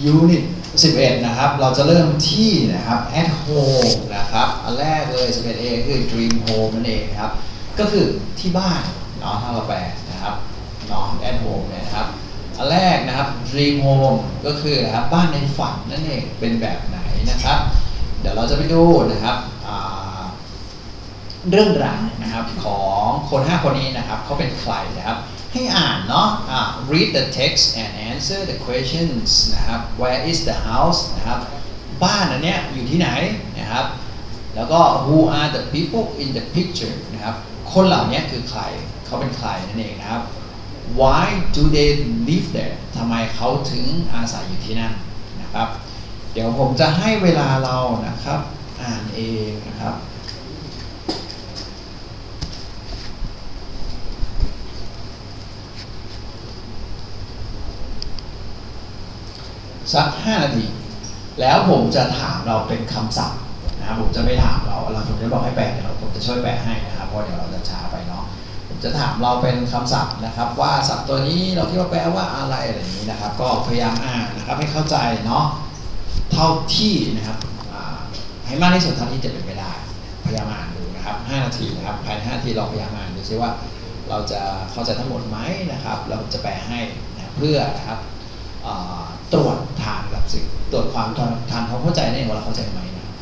Unit 11 นะครับเราจะเริ่มที่นะครับ at home นะครับอันแรกเลย 11A คือ dream home นั่นเองครับก็คือที่บ้านเนาะถ้าเราแปลนะครับเนาะ at home เนี่ยนะครับอันแรกนะครับ dream home ก็คือนะครับบ้านในฝันนั่นเองเป็นแบบไหนนะครับเดี๋ยวเราจะไปดูนะครับเรื่องราวนะครับของคน5คนนี้นะครับเขาเป็นใครนะครับให้อ่านเนาะread the text and answer the questions นะครับ where is the house นะครับบ้านอันเนี้ยอยู่ที่ไหนนะครับแล้วก็ who are the people in the picture นะครับคนเหล่านี้คือใครเขาเป็นใครนั่นเองนะครับ why do they live there ทำไมเขาถึงอาศัยอยู่ที่นั่นนะครับเดี๋ยวผมจะให้เวลาเรานะครับอ่านเองนะครับสัก5 นาทีแล้วผมจะถามเราเป็นคำศัพท์นะครับผมจะไม่ถามเราผมจะบอกให้แปลเดี๋ยวผมจะช่วยแปลให้นะครับเพราะเดี๋ยวเราจะช้าไปเนาะผมจะถามเราเป็นคำศัพท์นะครับว่าศัพท์ตัวนี้เราคิดว่าแปลว่าอะไรอย่างนี้นะครับก็พยายามอ่านนะครับให้เข้าใจเนาะเท่าที่นะครับให้มากที่สุดเท่าที่จะเป็นไปได้พยายามอ่านดูนะครับ5 นาทีนะครับภายใน5 นาทีเราพยายามอ่านดูซิว่าเราจะเข้าใจทั้งหมดไหมนะครับเราจะแปลให้นะเพื่อนะครับตรวจทางหลักสื่อตรวจความทางเข้าใจในว่าเราเข้าใจไหมนะ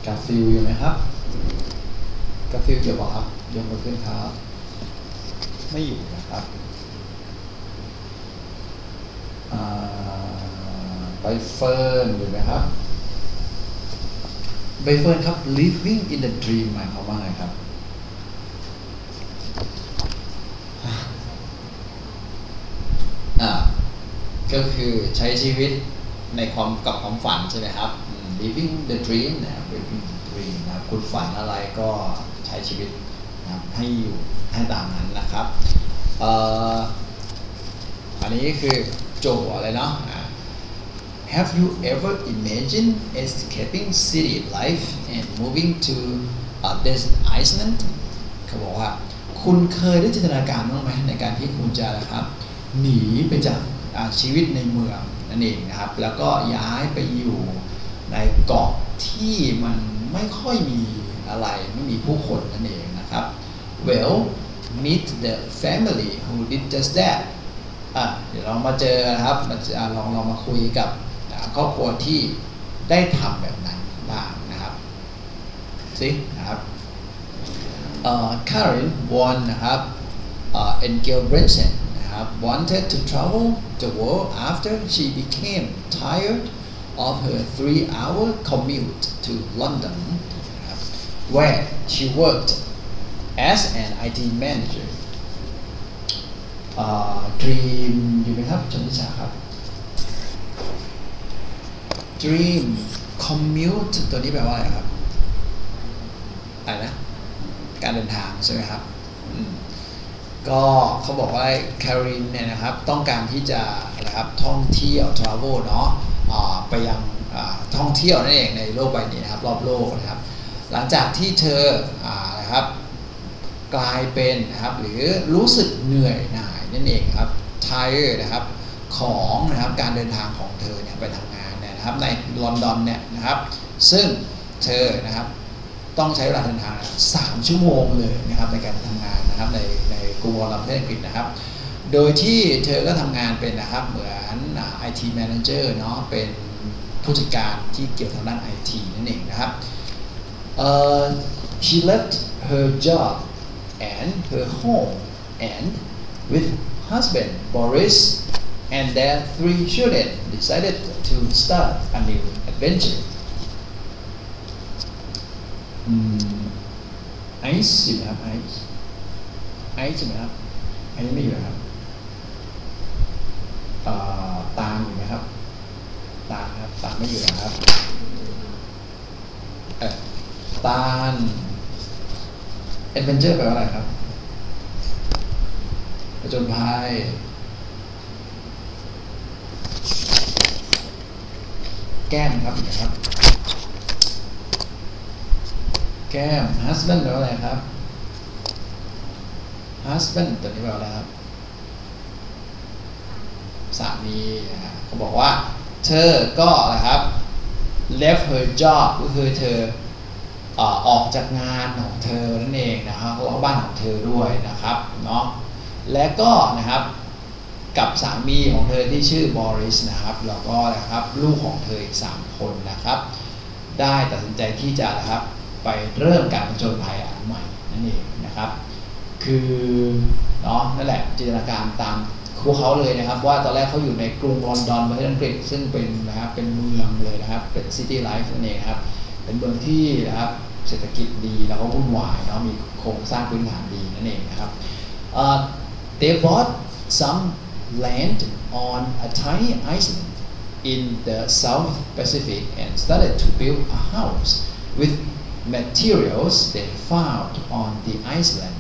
าฟิลอยู่ไหมครับกาฟิลเกี่ยวกับครับยกมือขึ้นครับไม่อยู่นะครับใบเฟิร์นอยู่ไหมครับใบเฟิร์นครับ living in the dream หมายความว่าไงครับก็คือใช้ชีวิตในความฝันใช่ไหมครับ living the dream นะครับ living the dream นะครับคุณฝันอะไรก็ใช้ชีวิตนะครับให้อยู่ให้ตามนั้นนะครับอันนี้คือโจทย์อะไรเนาะHave you ever imagined escaping city life and moving to desert Iceland เขาบอกว่าคุณเคยได้จินตนาการบ้างไหมในการที่คุณจะนะครับหนีไปจากชีวิตในเมืองนั่นเองนะครับแล้วก็ย้ายไปอยู่ในเกาะที่มันไม่ค่อยมีอะไรไม่มีผู้คนนั่นเองนะครับ Well meet the family who did just that เดี๋ยวเรามาเจอนะครับลองมาคุยกับครอบครัวที่ได้ทำแบบนั้นบ้างนะครับสินะครับ Karen won นะครับ Engelbrechtsen นะครับ wanted to travel the world after she became tired of her 3-hour commute to London นะครับ where she worked as an IT manager Dream อยู่ไหมครับชนทิชาครับ Dream commute ตัวนี้แปลว่าอะไรครับอะไรนะการเดินทางใช่ไหมครับก็เขาบอกว่าแคโรลินเนี่ยนะครับต้องการที่จะนะครับท่องเที่ยว travel เนาะไปยังท่องเที่ยวนั่นเองในโลกใบนี้นะครับรอบโลกนะครับหลังจากที่เธอนะครับกลายเป็นนะครับหรือรู้สึกเหนื่อยหน่ายนั่นเองครับ tired นะครับของนะครับการเดินทางของเธอเนี่ยไปทำงานเนี่ยนะครับในลอนดอนเนี่ยนะครับซึ่งเธอนะครับต้องใช้เวลาเดินทาง3 ชั่วโมงเลยนะครับในการทำงานนะครับในกรุงลอนดอนประเทศอังกฤษนะครับโดยที่เธอก็ทำงานเป็นนะครับเหมือน IT Manager เนาะเป็นผู้จัดการที่เกี่ยวกับด้าน IT นั่นเองนะครับ she left her job and her home and with husband Boris and their 3 children decided to start a new adventureไอซ์อยู่ไหมครับไอซ์ใช่ไหมครับไอซ์ไม่อยู่ครับตามอยู่ไหมครับตามครับตามไม่อยู่นะครับตาล adventure แปลว่าอะไรครับผจญภัยแก้มครับนะครับแก้ม husband แปลว่าอะไรครับ husband ตัวนี้แปลว่าอะไรครับสามีเขาบอกว่าเธอก็นะครับ left her job ก็คือเธอออกจากงานของเธอนั่นเองนะครับแล้วก็บ้านของเธอด้วยนะครับเนาะและก็นะครับกับสามีของเธอที่ชื่อบอริสนะครับแล้วก็นะครับลูกของเธออีก3 คนนะครับได้ตัดสินใจที่จะนะครับไปเริ่มการผจญภัยอันใหม่นั่นเองนะครับคือเนาะนั่นแหละจินตนาการตามพวกเขาเลยนะครับว่าตอนแรกเขาอยู่ในกรุงลอนดอนประเทศอังกฤษซึ่งเป็นนะครับเป็นเมืองเลยนะครับเป็นซิตี้ไลฟ์นั่นเองครับเป็นเมืองที่นะครับเศรษฐกิจดีแล้วก็วุ่นวายเนาะมีโครงสร้างพื้นฐานดีนั่นเองนะครับ they bought some land on a tiny island in the South Pacific and started to build a house with materials they found on the island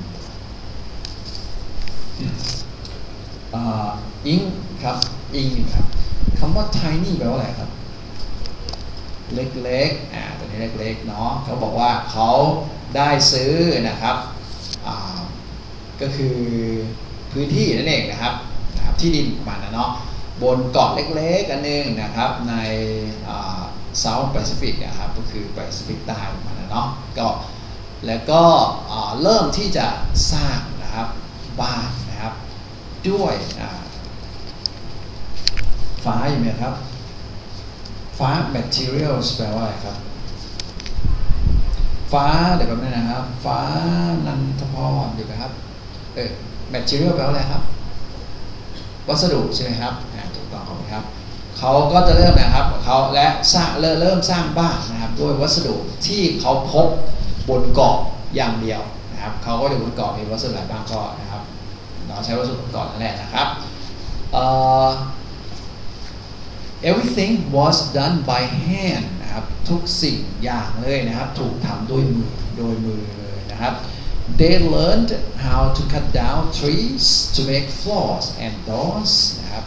อิงครับอิงครับคำว่า tiny แปลว่าอะไรครับเล็กๆตัวนี้เล็กๆเนาะเขาบอกว่าเขาได้ซื้อนะครับก็คือพื้นที่นั่นเองนะครับที่ดินประมาณนั้นเนาะบนเกาะเล็กๆอันนึงนะครับในSouth Pacific นะครับก็คือแปซิฟิกใต้ประมาณนั้นเนาะก็แล้วก็เริ่มที่จะสร้างนะครับบ้านนะครับด้วยฟ้าอยู่ไหมครับฟ้า materials แปลว่าอะไรครับฟ้าเดี๋ยวแป๊บนึงนะครับฟ้านันทพรอยู่ไหมครับmaterial แปลว่าอะไรครับวัสดุใช่ไหมครับถูกต้องครับเขาก็จะเริ่มนะครับเขาและสร้างเริ่มสร้างบ้านนะครับด้วยวัสดุที่เขาพบบนเกาะอย่างเดียวนะครับเขาก็อยู่บนเกาะมีวัสดุอะไรบ้างก็นะครับเราใช้วัสดุบนเกาะนั่นแหละนะครับeverything was done by hand นะครับทุกสิ่งอย่างเลยนะครับถูกทำด้วยมือเลยนะครับ they learned how to cut down trees to make floors and doors นะครับ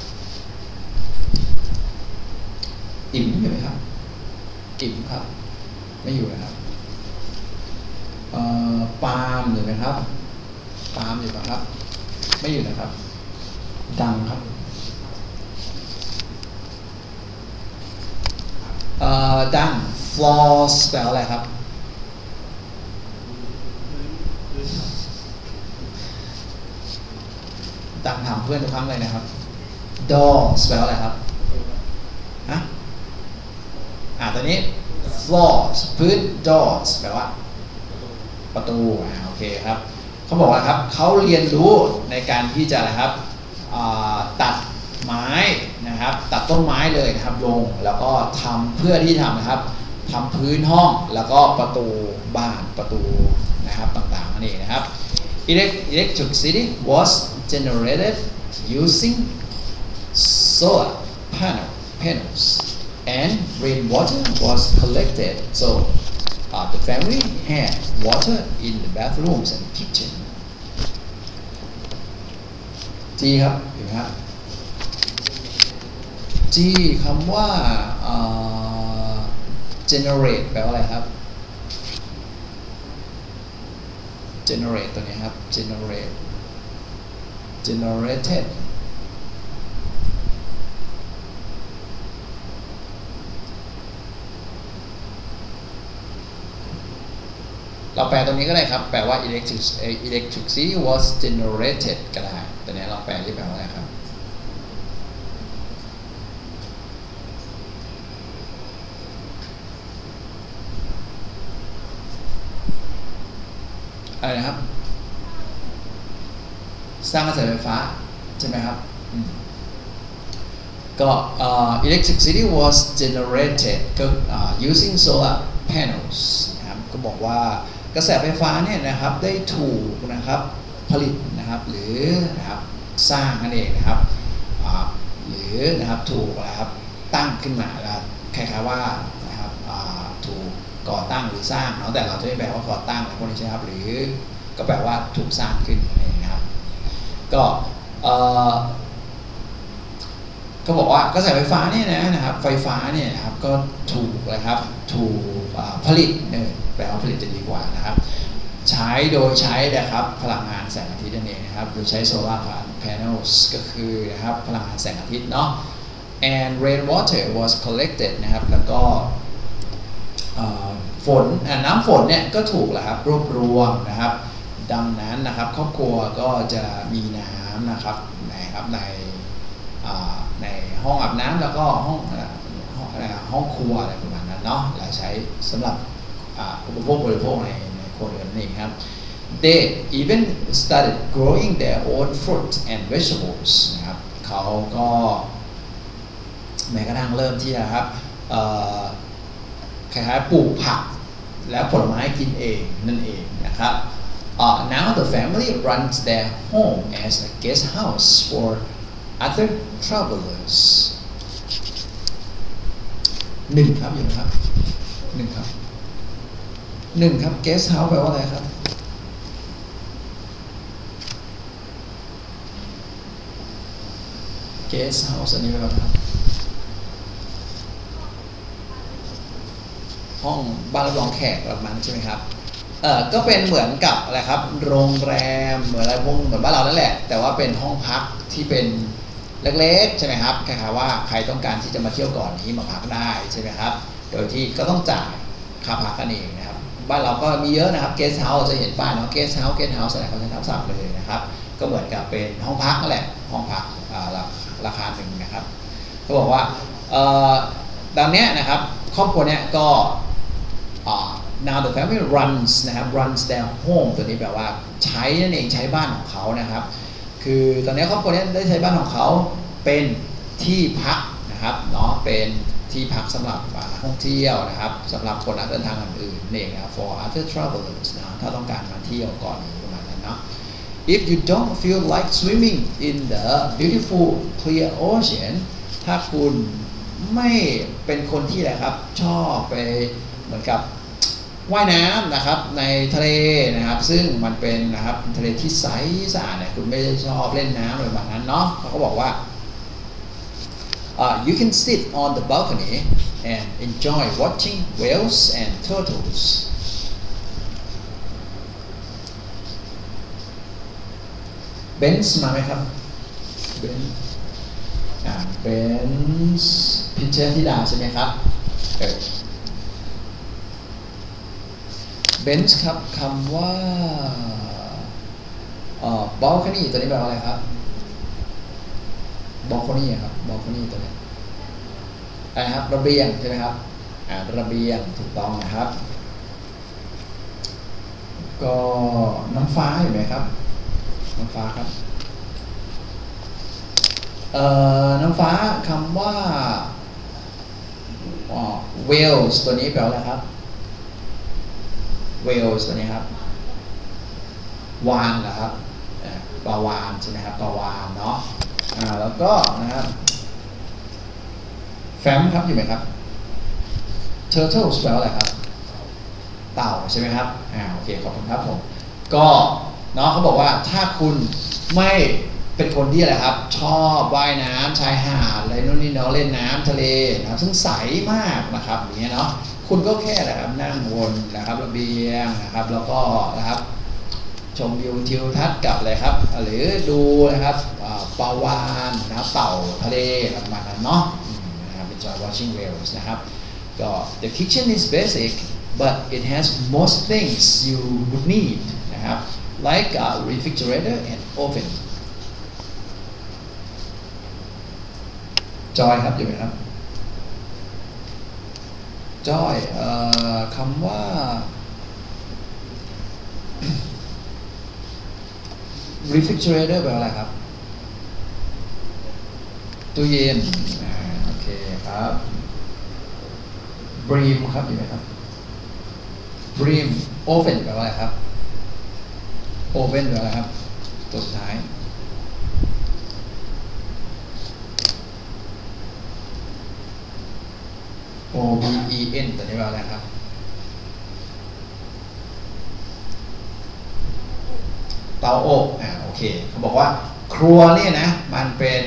อิ่มอยู่ไหมครับอิ่มครับไม่อยู่นะครับปาล์มอยู่ไหมครับปาล์มอยู่ไหมครับไม่อยู่นะครับดังครับดัง floors แปลว่าอะไรครับดังถามเพื่อนทุกครั้งเลยนะครับ doors แปลว่าอะไรครับฮะตอนนี้ floors พื้น doors แปลว่าประตูโอเคครับเขาบอกว่าครับเขาเรียนรู้ในการที่จะอะไรครับตัดไม้นะครับตัดต้นไม้เลยนะครับลงแล้วก็ทำเพื่อที่ทำนะครับทำพื้นห้องแล้วก็ประตูบ้านประตูนะครับต่างๆนี่นะครับ Electricity was generated using solar panels and rainwater was collected so the family had water in the bathrooms and kitchen จีครับเห็นไหมครับจีคำว่าgenerate แปลว่าอะไรครับ generate ตัวนี้ครับ generatedเราแปลตรงนี้ก็ได้ครับแปลว่า electricity was generated ก็ได้แต่นี้เราแปลที่แปลว่าอะไรครับอะไรนะครับสร้างกระแสไฟฟ้าใช่ไหมครับก็ electricity was generated ก็ using solar panels นะครับก็บอกว่ากระแสไฟฟ้าเนี่ยนะครับได้ถูกนะครับผลิตนะครับหรือนะครับสร้างนั่นเองนะครับหรือนะครับถูกนะครับตั้งขึ้นมาแล้วคล้ายๆว่านะครับถูกก่อตั้งหรือสร้างเนาะแต่เราจะไม่แปลว่าก่อตั้งอะไรพวกนี้ใช่ไหมครับหรือก็แปลว่าถูกสร้างขึ้นนะครับก็เขาบอกว่ากระแสไฟฟ้าเนี่ยนะครับไฟฟ้าเนี่ยนะครับก็ถูกนะครับถูกผลิตแปลว่าผลิตจะดีกว่านะครับใช้โดยใช้นะครับพลังงานแสงอาทิตย์นั่นเองนะครับโดยใช้ solar panels ก็คือนะครับพลังงานแสงอาทิตย์เนาะ and rainwater was collected นะครับแล้วก็ฝนน้ำฝนเนี่ยก็ถูกแหละครับรวบรวมนะครับดังนั้นนะครับครอบครัวก็จะมีน้ำนะครับในห้องอาบน้ำแล้วก็ห้องครัวอะไรประมาณนั้นเนาะและใช้สำหรับอุปโภคบริโภคในครัวเรือนนี่ครับ They even started growing their own fruit and vegetables นะครับเขาก็แม้กระทั่งเริ่มที่จะครับคล้ายๆปลูกผักและผลไม้กินเองนั่นเองนะครับ Now the family runs their home as a guest house for other travelers หนึ่งครับอยู่นะครับหนึ่งครับguest house แปลว่าอะไรครับ guest house อันนี้แปลว่าอะไรครับห้องบ้านรับรองแขกประมาณใช่ไหมครับก็เป็นเหมือนกับอะไรครับโรงแรมเหมือนอะไรพวกเหมือนบ้านเรานั่นแหละแต่ว่าเป็นห้องพักที่เป็นเล็กๆใช่ไหมครับคล้ายๆว่าใครต้องการที่จะมาเที่ยวก่อนนี้มาพักได้ใช่ไหมครับโดยที่ก็ต้องจ่ายค่าพักกันเองนะครับบ้านเราก็มีเยอะนะครับ guest house จะเห็นป้ายเนาะ guest house อะไรเขาใช้ทับศัพท์เลยนะครับก็เหมือนกับเป็นห้องพักนั่นแหละห้องพักราคาหนึ่งนะครับเขาบอกว่าดังนี้นะครับครอบครัวเนี้ยก็ now the family runs นะครับ runs their home ตัวนี้แปลว่าใช้นั่นเองใช้บ้านของเขานะครับคือตอนนี้ครอบครัวนี้ได้ใช้บ้านของเขาเป็นที่พักนะครับเนาะเป็นที่พักสำหรับนักท่องเที่ยวนะครับสำหรับคนนักเดินทางอื่นๆนี่นะครับ for other travelers นะถ้าต้องการมาเที่ยวก่อนประมาณนั้นเนาะ if you don't feel like swimming in the beautiful clear ocean ถ้าคุณไม่เป็นคนที่อะไรครับชอบไปเหมือนกับว่ายน้ำนะครับในทะเลนะครับซึ่งมันเป็นนะครับทะเลที่ใสสะอาดเนี่ยคุณไม่ได้ชอบเล่นน้ำอะไรแบบนั้นเนาะเขาก็บอกว่าyou can sit on the balcony and enjoy watching whales and turtles เบนซ์มาไหมครับเบนซ์พิเชษธิดาใช่ไหมครับเบนซ์ครับคำว่าbalcony ตัวนี้แปลว่าอะไรครับ balcony ครับ balcony ตัวนี้อะไรครับระเบียงใช่ไหมครับระเบียงถูกต้องนะครับก็น้ำฟ้าอยู่ไหมครับน้ำฟ้าครับน้ำฟ้าคำว่าwhales ตัวนี้แปลว่าอะไรครับ whales ตัวนี้ครับวาฬเหรอครับปลาวาฬใช่ไหมครับปลาวาฬเนาะแล้วก็นะครับแฟมครับอยู่ไหมครับ turtles แปลว่าอะไรครับเต่าใช่ไหมครับโอเคขอบคุณครับผมก็เนาะเขาบอกว่าถ้าคุณไม่เป็นคนที่อะไรครับชอบว่ายน้ำชายหาดอะไรนู่นนี่เนาะเล่นน้ำทะเลนะครับซึ่งใสมากนะครับอย่างเงี้ยเนาะคุณก็แค่นะครับนั่งบนนะครับระเบียงนะครับแล้วก็นะครับชมวิวทิวทัศน์กับอะไรครับหรือดูนะครับปลาวาฬนะครับเต่าทะเลประมาณนั้นเนาะนะครับ enjoy watching whales นะครับก็ the kitchen is basic but it has most things you would need นะครับ like a refrigerator and oven จอยครับอยู่ไหมครับจอยคำว่า refrigerator แปลว่าอะไรครับตู้เย็นโอเคครับ bream ครับอยู่ไหมครับ bream oven แปลว่าอะไรครับ oven แปลว่าอะไรครับตัวสุดท้ายOVEN ตัวนี้แปลว่าอะไรครับเตาอบโอเคเขาบอกว่าครัวเนี่ยนะมันเป็น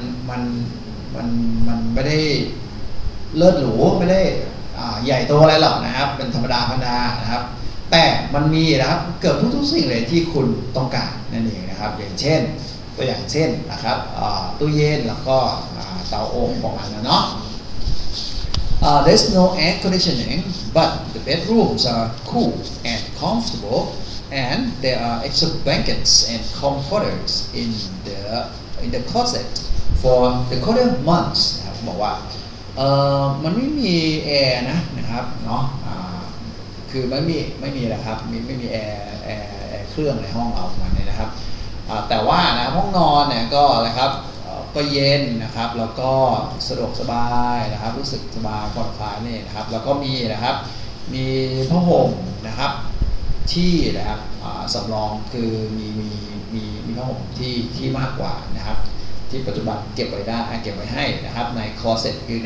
มันไม่ได้เลิศหรูไม่ได้ใหญ่โตอะไรหรอกนะครับเป็นธรรมดานะครับแต่มันมีนะครับเกือบทุกสิ่งเลยที่คุณต้องการนั่นเองนะครับอย่างเช่นตัวอย่างเช่นนะครับตู้เย็นแล้วก็เตาอบประมาณนั้นเนาะthere's no air conditioning but the bedrooms are cool and comfortable and there are extra blankets and comforters in the closet for the colder months นะครับบอกว่ามันไม่มีแอร์นะครับเนาะคือไม่มีนะครับไม่มีแอร์เครื่องในห้องเราประมาณนี้นะครับแต่ว่านะห้องนอนเนี่ยก็อะไรครับก็เย็นนะครับแล้วก็สะดวกสบายนะครับรู้สึกสบายผ่อนคลายนี่นะครับแล้วก็มีนะครับมีผ้าห่มนะครับที่นะครับสำรองคือมีผ้าห่มที่มากกว่านะครับที่ปัจจุบันเก็บไว้ให้นะครับในคลอเซ็ตคือใน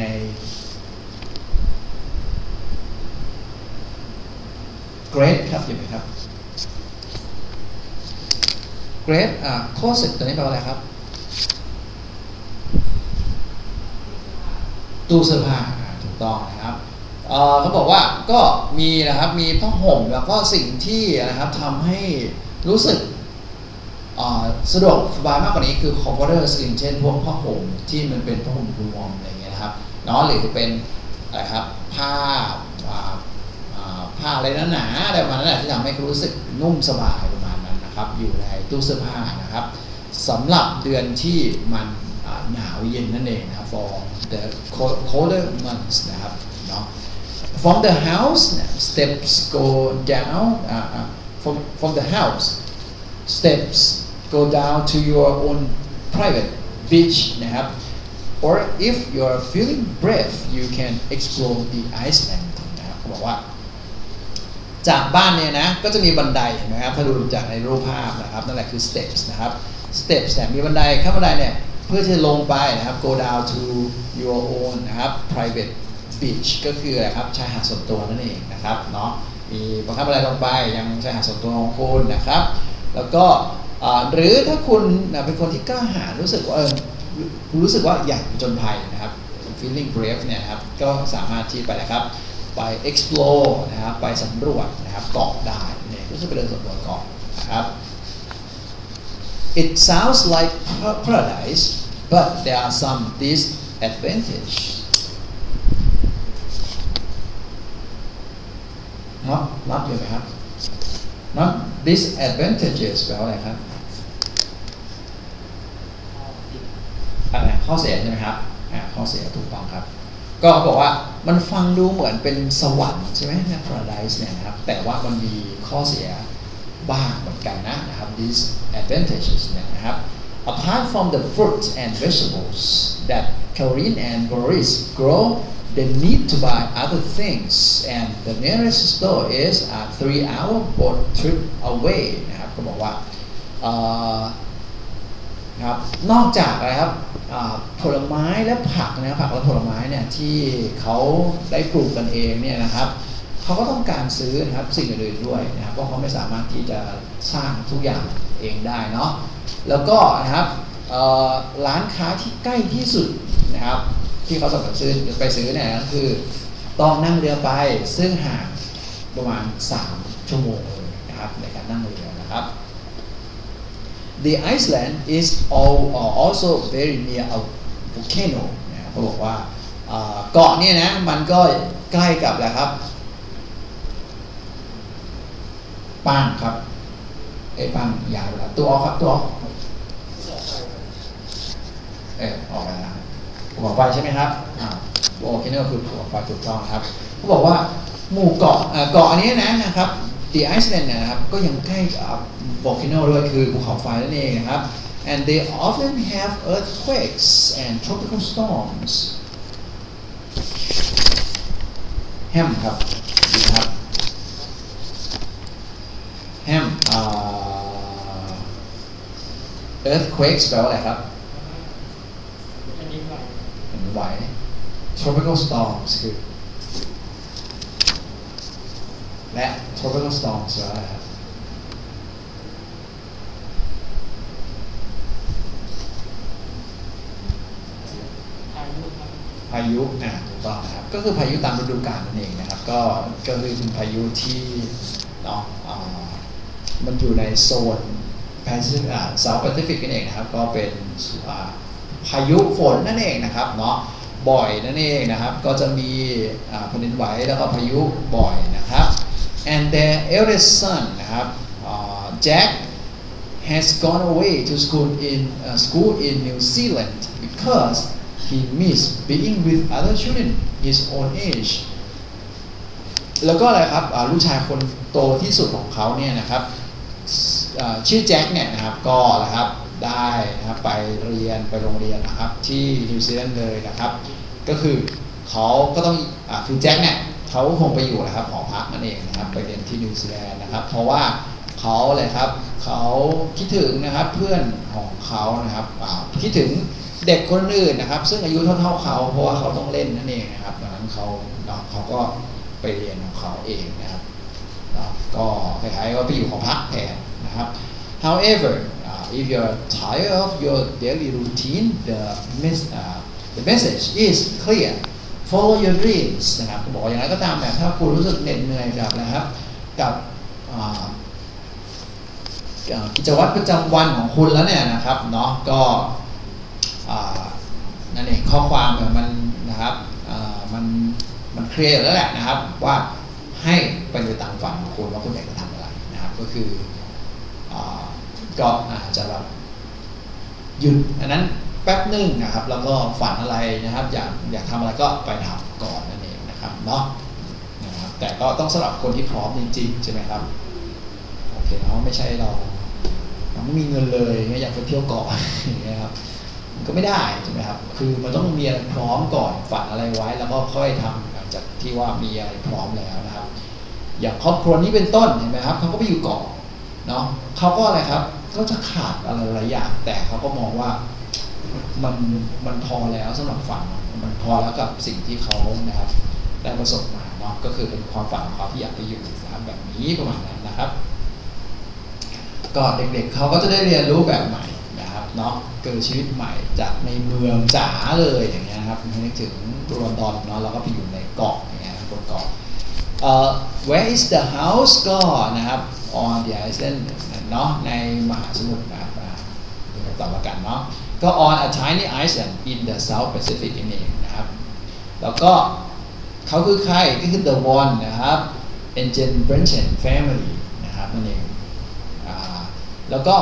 Great ครับอยู่ไหมครับ Great closet ตัวนี้แปลว่าอะไรครับตู้เสื้อผ้าถูกต้องนะครับเขาบอกว่าก็มีนะครับมีผ้าห่มแล้วก็สิ่งที่นะครับทำให้รู้สึกสะดวกสบายมากกว่านี้คือ comforters เช่นพวกผ้าห่มที่มันเป็นผ้าห่มรวมอะไรเงี้ยนะครับเนาะหรือเป็นอะไรครับผ้าอะไรหนาๆอะไรประมาณนั้นที่ทำให้รู้สึกนุ่มสบายประมาณนั้นนะครับอยู่ในตู้เสื้อผ้านะครับสำหรับเดือนที่มันหนาวเย็นนั่นเองนะครับ for the colder months นะครับเนาะ from the house steps go down from the house steps go down to your own private beach นะครับ or if you're feeling brave you can explore the Iceland นะครับเขาบอกว่าจากบ้านเนี่ยนะก็จะมีบันไดเห็นไหมครับถ้าดูจากในรูปภาพนะครับนั่นแหละคือ steps นะครับ steps เนี่ยมีบันไดข้ามบันไดเนี่ยเพื่อที่จะลงไปนะครับ go down to your own นะครับ private beach ก็คืออะไรครับชายหาดส่วนตัวนั่นเองนะครับเนาะมีบังคับอะไรลงไปยังชายหาดส่วนตัวของคุณนะครับแล้วก็หรือถ้าคุณเป็นคนที่กล้าหาญรู้สึกว่าอยากผจญภัยนะครับ feeling brave เนี่ยนะครับก็สามารถที่ไปนะครับไป explore นะครับไปสำรวจนะครับเกาะได้เนี่ยก็จะไปเดินสำรวจเกาะนะครับ It sounds like paradise but there are some disadvantages นับอยู่ไหมครับ not disadvantages แปลว่าอะไรครับอะไรข้อเสียใช่ไหมครับข้อเสียถูกต้องครับก็บอกว่ามันฟังดูเหมือนเป็นสวรรค์ใช่ไหมเนี่ย paradise เนี่ยนะครับแต่ว่ามันมีข้อเสียบ้างเหมือนกันนะครับ disadvantages เนี่ยนะครับ apart from the fruits and vegetables that Karin and Boris grow they need to buy other things and the nearest store is a 3-hour boat trip away นะครับก็บอกว่าครับนอกจากอะไรครับผลไม้และผักนะครับผักและผลไม้เนี่ยที่เขาได้ปลูกกันเองเนี่ยนะครับเขาก็ต้องการซื้อนะครับสิ่งอื่นๆด้วยนะครับเพราะเขาไม่สามารถที่จะสร้างทุกอย่างเองได้เนาะแล้วก็นะครับร้านค้าที่ใกล้ที่สุดนะครับที่เขาสามารถไปซื้อเนี่ยก็คือต้องนั่งเรือไปซึ่งห่างประมาณ3 ชั่วโมงเลยนะครับในการนั่งเรือนะครับ The Iceland is also very near a volcano นะเขาบอกว่าเกาะเนี่ยนะมันก็ใกล้กับอะไรครับปังครับปังยาวแล้วตัวออกครับตัวออกออกแล้วนะภูเขาไฟใช่ไหมครับvolcano คือภูเขาไฟถูกต้องครับเขาบอกว่าหมู่เกาะอันนี้นะครับ The Iceland เนี่ยนะครับก็ยังใกล้กับ volcano ด้วยคือภูเขาไฟนั่นเองนะครับ and they often have earthquakes and tropical storms แฮมครับนะครับแฮมearthquakes แปลว่าอะไรครับแผ่นดินไหว tropical storms คือและ tropical storms แปลว่าอะไรครับพายุถูกต้องนะครับก็คือพายุตามฤดูกาลนั่นเองนะครับก็คือเป็นพายุที่เนาะมันอยู่ในโซนSouth Pacific นั่นเองนะครับก็เป็นพายุฝนนั่นเองนะครับเนาะบ่อยนั่นเองนะครับก็จะมีแผ่นดินไหวแล้วก็พายุบ่อยนะครับ and their eldest son นะครับ Jack has gone away to school in New Zealand because he missed being with other children his own age แล้วก็อะไรครับลูกชายคนโตที่สุดของเขาเนี่ยนะครับชื่อแจ็คเนี่ยนะครับก็นะครับได้นะครับไปโรงเรียนนะครับที่นิวซีแลนด์เลยนะครับก็คือเขาก็ต้องคือแจ็คเนี่ยเขาคงไปอยู่นะครับหอพักนั่นเองนะครับไปเรียนที่นิวซีแลนด์นะครับเพราะว่าเขาเลยครับเขาคิดถึงนะครับเพื่อนของเขานะครับคิดถึงเด็กคนอื่นนะครับซึ่งอายุเท่าเขาเพราะว่าเขาต้องเล่นนั่นเองนะครับดังนั้นเขาก็ไปเรียนของเขาเองนะครับก็คล้ายๆว่าไปอยู่หอพักแทนนะครับ however if you're tired of your daily routine the message is clear follow your dreams นะครับบอกอย่างไรก็ตามแต่ถ้าคุณรู้สึกเหน็ดเหนื่อยกับนะครับกับกิจวัตรประจำวันของคุณแล้วเนี่ยนะครับเนาะก็นั่นเองข้อความมันนะครับมันเคลียร์แล้วแหละนะครับว่าให้ไปตามฝันของคุณว่าคุณอยากจะทำอะไรนะครับก็คือก็อาจจะแบบหยุดอันนั้นแป๊บนึงนะครับแล้วก็ฝันอะไรนะครับอยากทำอะไรก็ไปทำก่อนนั่นเองนะครับเนาะแต่ก็ต้องสำหรับคนที่พร้อมจริงๆใช่ไหมครับโอเคเนาะไม่ใช่เราไม่มีเงินเลยอยากไปเที่ยวเกาะอย่างเงี้ยครับก็ไม่ได้ใช่ไหมครับคือมันต้องมีอะไรพร้อมก่อนฝันอะไรไว้แล้วก็ค่อยทำหลังจากที่ว่ามีอะไรพร้อมแล้วนะครับอย่างครอบครัวนี้เป็นต้นเห็นไหมครับเขาก็ไปอยู่เกาะเนาะเขาก็อะไรครับก็จะขาดอะไรหลายอย่างแต่เขาก็มองว่ามันพอแล้วสำหรับฝันมันพอแล้วกับสิ่งที่เขานะครับได้ประสบมาเนาะก็คือเป็นความฝันของเขาที่อยากไปอยู่นะครับแบบนี้ประมาณนั้นนะครับก็เด็กๆเขาก็จะได้เรียนรู้แบบใหม่นะครับเนาะเกิดชีวิตใหม่จากในเมืองจ๋าเลยอย่างเงี้ยครับนึกถึงลอนดอนเนาะเราก็ไปอยู่ในเกาะอย่างเงี้ยบนเกาะwhere is the house ก็นะครับ on the island เนาะในมหาสมุทรนะครับต่อมากันเนาะก็ on a tiny island in the South Pacific นั่นเองนะครับแล้วก็เขาคือใครก็คือ the one นะครับ Engine Brenton family นะครับนั่นเองแล้วก็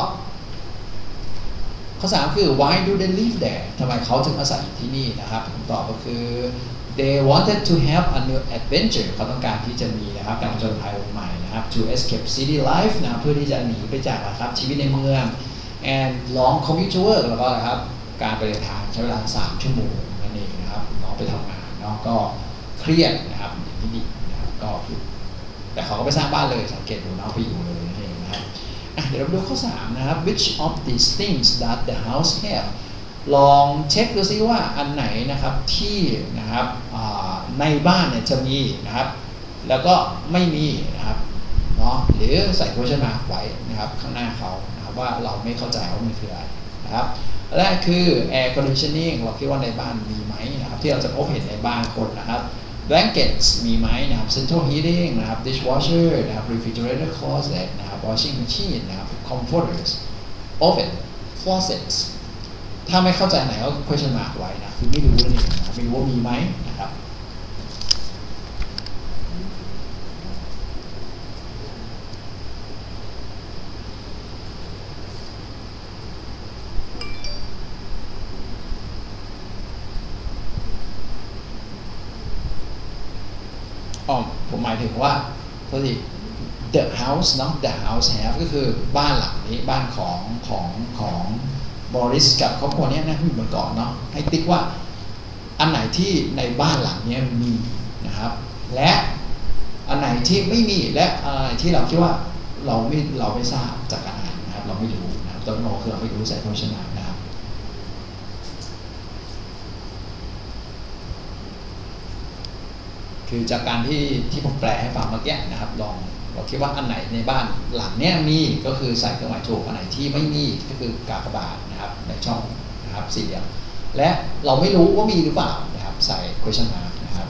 ข้อ 3 คือ why do they live there ทำไมเขาถึงอาศัยอยู่ที่นี่นะครับคำตอบก็คือ they wanted to have a new adventure เขาต้องการที่จะมีนะครับการผจญภัยใหม่นะครับ to escape city life นะเพื่อที่จะหนีไปจากนะครับชีวิตในเมือง and long commute to work แล้วก็นะครับการไปเดินทางใช้เวลา3 ชั่วโมงนั่นเองนะครับน้องไปทำงานเนาะก็เครียดนะครับอย่างที่ดีนะครับก็แต่เขาก็ไปสร้างบ้านเลยสังเกตดูน้องไปอยู่เลยนั่นเองนะครับเดี๋ยวเราดูข้อ 3 นะครับ which of these things that the house have ลองเช็คดูซิว่าอันไหนนะครับที่นะครับในบ้านเนี่ยจะมีนะครับแล้วก็ไม่มีนะครับเนาะหรือใส่ question mark ไว้นะครับข้างหน้าเขานะครับว่าเราไม่เข้าใจว่ามันคืออะไรนะครับแรกคือ air conditioning เราคิดว่าในบ้านมีไหมนะครับที่เราจะพบเห็นในบ้านคนนะครับ blankets มีไหมนะครับ central heating นะครับ dishwasher นะครับ refrigerator closet นะครับ washing machine นะครับ comforters oven closets ถ้าไม่เข้าใจไหนก็ question mark ไว้นะคือไม่รู้นั่นเองนะครับไม่รู้ว่ามีไหมนะครับผมหมายถึงว่าthe house เนาะ the house have ก็คือบ้านหลังนี้บ้านของบริสกับครอบครัวนี้นะที่อยู่บนเกาะเนาะให้ติ๊กว่าอันไหนที่ในบ้านหลังนี้มีนะครับและอันไหนที่ไม่มีและอะไรที่เราคิดว่าเราไม่ทราบจากการอ่านนะครับเราไม่รู้นะครับตัวโนคือเราไม่รู้ใส่เพราะฉะนั้นนะครับคือจากการที่ผมแปลให้ฟังเมื่อกี้นะครับเราคิดว่าอันไหนในบ้านหลังเนี้ยมีก็คือใส่เครื่องหมายถูกอันไหนที่ไม่มีก็คือกากบาทนะครับในช่องนะครับสี่เหลี่ยมและเราไม่รู้ว่ามีหรือเปล่านะครับใส่ question mark นะครับ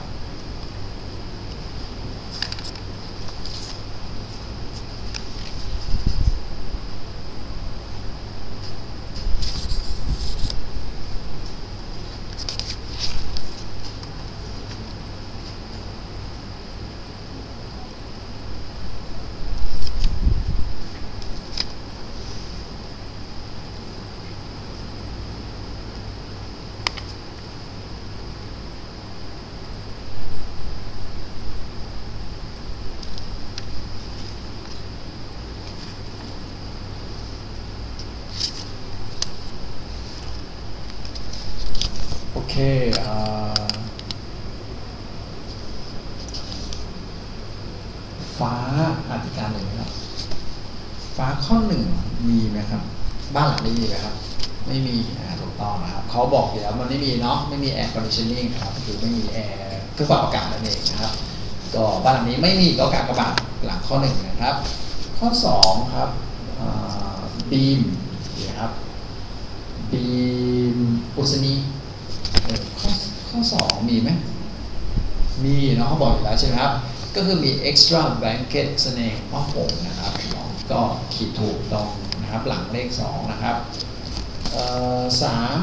โอเคฟ้าอธิการหนึ่งครับฟ้าข้อ 1มีไหมครับบ้านหลังนี้มีไหมครับไม่มีถูกต้องนะครับเขาบอกอยู่แล้วมันไม่มีเนาะไม่มี air conditioning ครับคือไม่มีแอร์เครื่องปรับอากาศนั่นเองนะครับก็บ้านหลังนี้ไม่มีก็กากบาทหลังข้อ 1นะครับข้อ 2ครับbeam นะครับ beam อุษณีข้อ 2มีไหมมีเนาะเขาบอกอยู่แล้วใช่ไหมครับก็คือมี extra blanket นั่นเองผ้าห่มนะครับก็ขีดถูกตรงนะครับหลังเลข 2นะครับ3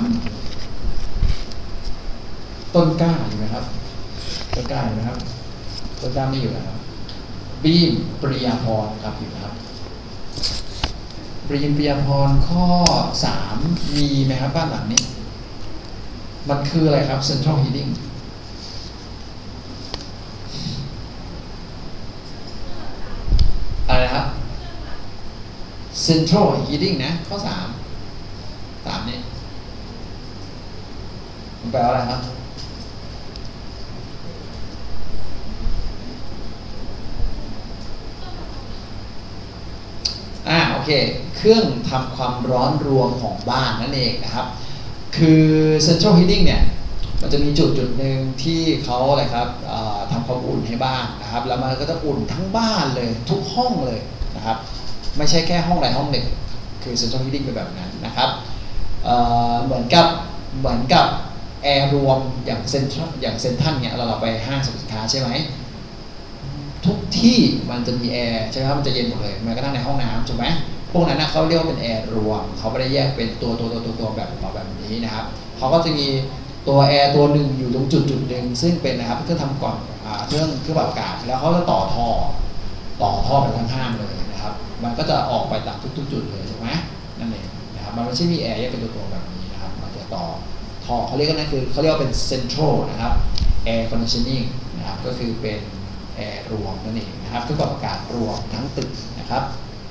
ต้นกล้าอยู่ไหมครับต้นกล้าอยู่ไหมครับต้นกล้าไม่อยู่นะครับบีมปริยาพรครับอยู่นะครับปริยาพรข้อ 3มีไหมครับบ้านหลังนี้มันคืออะไรครับ central heating นะครับ central heating นะข้อ3นี่มันแปลว่าอะไรครับโอเคเครื่องทำความร้อนรวมของบ้านนั่นเองนะครับคือ central heating เนี่ยมันจะมีจุดหนึ่งที่เขาอะไรครับทำความอุ่นให้บ้านนะครับแล้วมันก็จะอุ่นทั้งบ้านเลยทุกห้องเลยนะครับไม่ใช่แค่ห้องใดห้องหนึ่งคือ central heating เป็นแบบนั้นนะครับเหมือนกับแอร์รวมอย่างเซ็นทรัลเนี่ยเราไปห้างสรรพสินค้าใช่ไหมทุกที่มันจะมีแอร์ใช่ไหมครับมันจะเย็นหมดเลยแม้กระทั่งในห้องน้ำถูกไหมพวกนั้นนะเขาเรียกว่าเป็นแอร์รวมเขาไม่ได้แยกเป็นตัวแบบนี้นะครับเขาก็จะมีตัวแอร์ตัวหนึ่งอยู่ตรงจุดหนึ่งซึ่งเป็นนะครับเครื่องทำก่อนเครื่องปรับอากาศแล้วเขาจะต่อท่อไปทั้งห้างเลยนะครับมันก็จะออกไปตามทุกจุดเลยถูกไหมนั่นเองนะครับมันไม่ใช่มีแอร์แยกเป็นตัวแบบนี้นะครับมันจะต่อท่อเขาเรียกนั่นคือเขาเรียกว่าเป็น central นะครับ air conditioning นะครับก็คือเป็นแอร์รวมนั่นเองนะครับเครื่องปรับอากาศรวมทั้งตึกนะครับ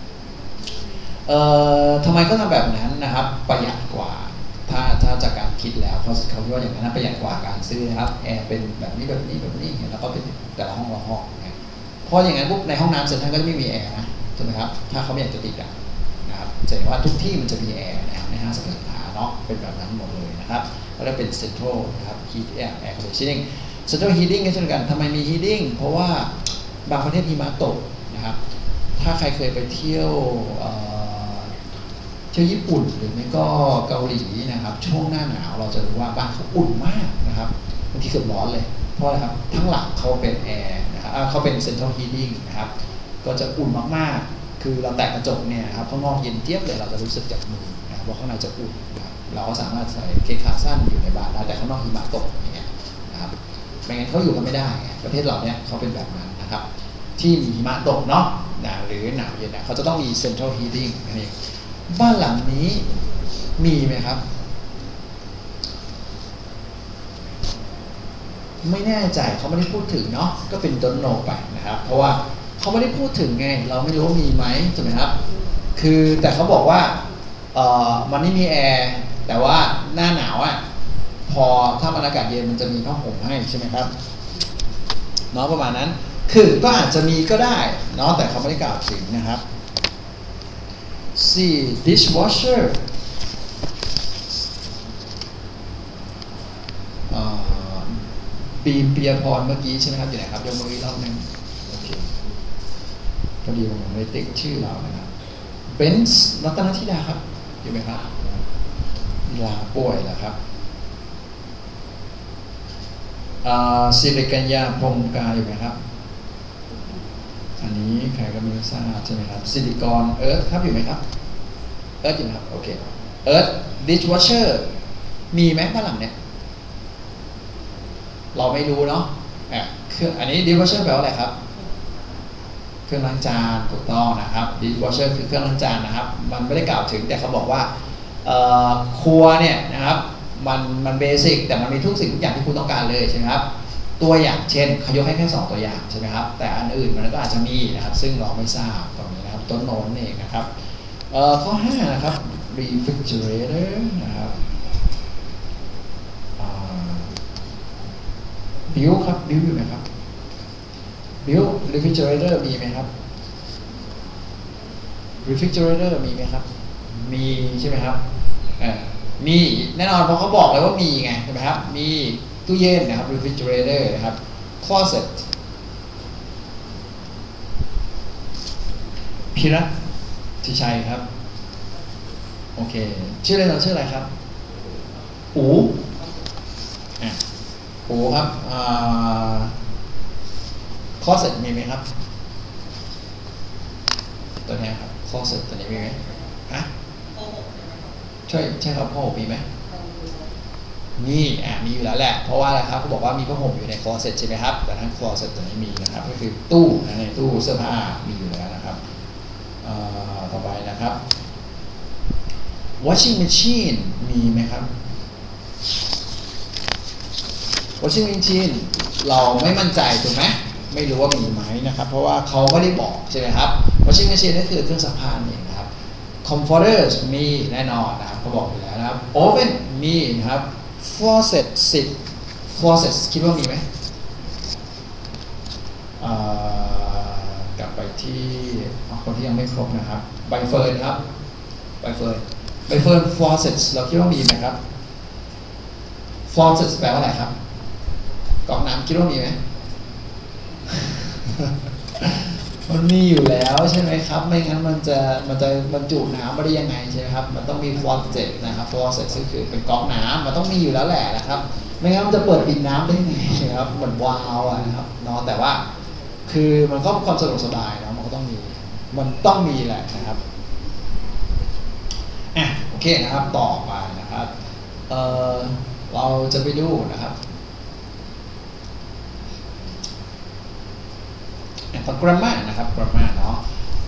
ทำไมก็ทำแบบนั้นนะครับประหยัดกว่าถ้าจากการคิดแล้วเขาคิดว่าอย่างนั้นประหยัดกว่าการซื้อนะครับแอร์เป็นแบบนี้แล้วก็เป็นแต่ละห้องนะเพราะอย่างนั้นปุ๊บในห้องน้ำเซ็นทรัลก็จะไม่มีแอร์นะถูกไหมครับถ้าเขาไม่อยากจะติดนะครับจะเห็นว่าทุกที่มันจะมีแอร์นะครับในห้างสรรพสินค้าเนาะเป็นแบบนั้นหมดเลยนะครับก็จะเป็นเซ็นทรัลนะครับ heat air conditioning central heating ก็เช่นกันทำไมมี heating เพราะว่าบางประเทศหิมะตกนะครับถ้าใครเคยไปเที่ยวญี่ปุ่นหรือไม่ก็เกาหลีนะครับช่วงหน้าหนาวเราจะรู้ว่าบ้านเขาอุ่นมากนะครับบางทีเกือบร้อนเลยเพราะอะไรครับทั้งหลังเขาเป็นแอร์นะครับเขาเป็น central heating นะครับก็จะอุ่นมากๆคือเราแตะกระจกเนี่ยครับข้างนอกเย็นเจี๊ยบเลยเราจะรู้สึกจากมือนะครับว่าข้างในจะอุ่นนะครับเราก็สามารถใส่เกงขาสั้นอยู่ในบ้านได้แต่ข้างนอกหิมะตกอย่างเงี้ยนะครับไม่งั้นเขาอยู่กันไม่ได้ประเทศเราเนี่ยเขาเป็นแบบนั้นนะครับที่มีหิมะตกเนาะหรือหนาวเย็นเขาจะต้องมี central heating นั่นเองบ้านหลังนี้มีไหมครับไม่แน่ใจเขาไม่ได้พูดถึงเนาะก็เป็นdon't knowไปนะครับเพราะว่าเขาไม่ได้พูดถึงไงเราไม่รู้ว่ามีไหมใช่ไหมครับคือแต่เขาบอกว่ามันไม่มีแอร์แต่ว่าหน้าหนาวพอถ้ามันอากาศเย็นมันจะมีผ้าห่มให้ใช่ไหมครับเนาะประมาณนั้นคือก็อาจจะมีก็ได้เนาะแต่เขาไม่ได้กล่าวถึงนะครับ C dishwasher บีมเปียพรเมื่อกี้ใช่ไหมครับอยู่ไหนครับยกมืออีกรอบนึงโอเคพอดีผมไม่ติ๊กชื่อเรานะครับเบนซ์รัตนธิดาครับอยู่ไหมครับลาป่วยแล้วครับสิริกัญญาพรหมกาอยู่ไหมครับอันนี้ใครก็ไม่ทราบใช่ไหมครับสิริกรเอิร์ธครับอยู่ไหมครับเอิร์ธอยู่ไหมครับโอเคเอิร์ธ dishwasher มีไหมบ้านหลังเนี่ยเราไม่รู้เนาะเครื่องอันนี้ dishwasher แปลว่าอะไรครับเครื่องล้างจานถูกต้องนะครับ dishwasher คือเครื่องล้างจานนะครับมันไม่ได้กล่าวถึงแต่เขาบอกว่าครัวเนี่ยนะครับมันเบสิกแต่มันมีทุกสิ่งทุกอย่างที่คุณต้องการเลยใช่ไหมครับตัวอย่างเช่นเขายกให้แค่2ตัวอย่างใช่ไหมครับแต่อันอื่นมันก็อาจจะมีนะครับซึ่งเราไม่ทราบตรงนี้นะครับต้นโน้นเองนะครับข้อ5นะครับ refrigerator นะครับบิวครับบิวอยู่ไหมครับบิว refrigerator มีไหมครับ refrigerator มีไหมครับมีใช่ไหมครับมีแน่นอนเพราะเขาบอกเลยว่ามีไงใช่ไหมครับมีตู้เย็นนะครับ refrigerator นะครับ closet พิรัตน์ทิชัยครับโอเคชื่ออะไรเราชื่ออะไรครับอูครับcloset มีไหมครับตัวนี้ครับ closet ตัวนี้มีไหมใช่ครับผ้าห่มมีไหมมีมีอยู่แล้วแหละเพราะว่าอะไรครับเขาบอกว่ามีผ้าห่มอยู่ในคลอเซ็ตใช่ไหมครับแต่ทั้งคลอเซ็ตตัวนี้มีนะครับก็คือตู้ในตู้เสื้อผ้ามีอยู่แล้วนะครับต่อไปนะครับ washing machine มีไหมครับ washing machine เราไม่มั่นใจถูกไหมไม่รู้ว่ามีไหมนะครับเพราะว่าเขาไม่ได้บอกใช่ไหมครับ washing machine ก็คือเครื่องซักผ้าเองนะครับ comforters มีแน่นอนนะครับเขาบอกอยู่แล้วนะครับ oven มีนะครับ faucet faucet คิดว่ามีไหมกลับไปที่คนที่ยังไม่ครบนะครับใบเฟิร์นครับใบเฟิร์น faucet เราคิดว่ามีไหมครับ faucet แปลว่าอะไรครับก๊อกน้ำคิดว่ามีไหม มันมีอยู่แล้วใช่ไหมครับไม่งั้นมันจะบรรจุน้ำไม่ได้ยังไงใช่ไหมครับมันต้องมี faucet นะครับ faucet ซึ่งคือเป็นก๊อกน้ำมันต้องมีอยู่แล้วแหละนะครับไม่งั้นมันจะเปิดปิดน้ำได้ไงครับเหมือนวาล์วนะครับเนาะแต่ว่าคือมันก็ความสะดวกสบายนะมันก็ต้องมีแหละนะครับโอเคนะครับต่อไปนะครับเราจะไปดูนะครับgrammar นะครับ grammar เนาะ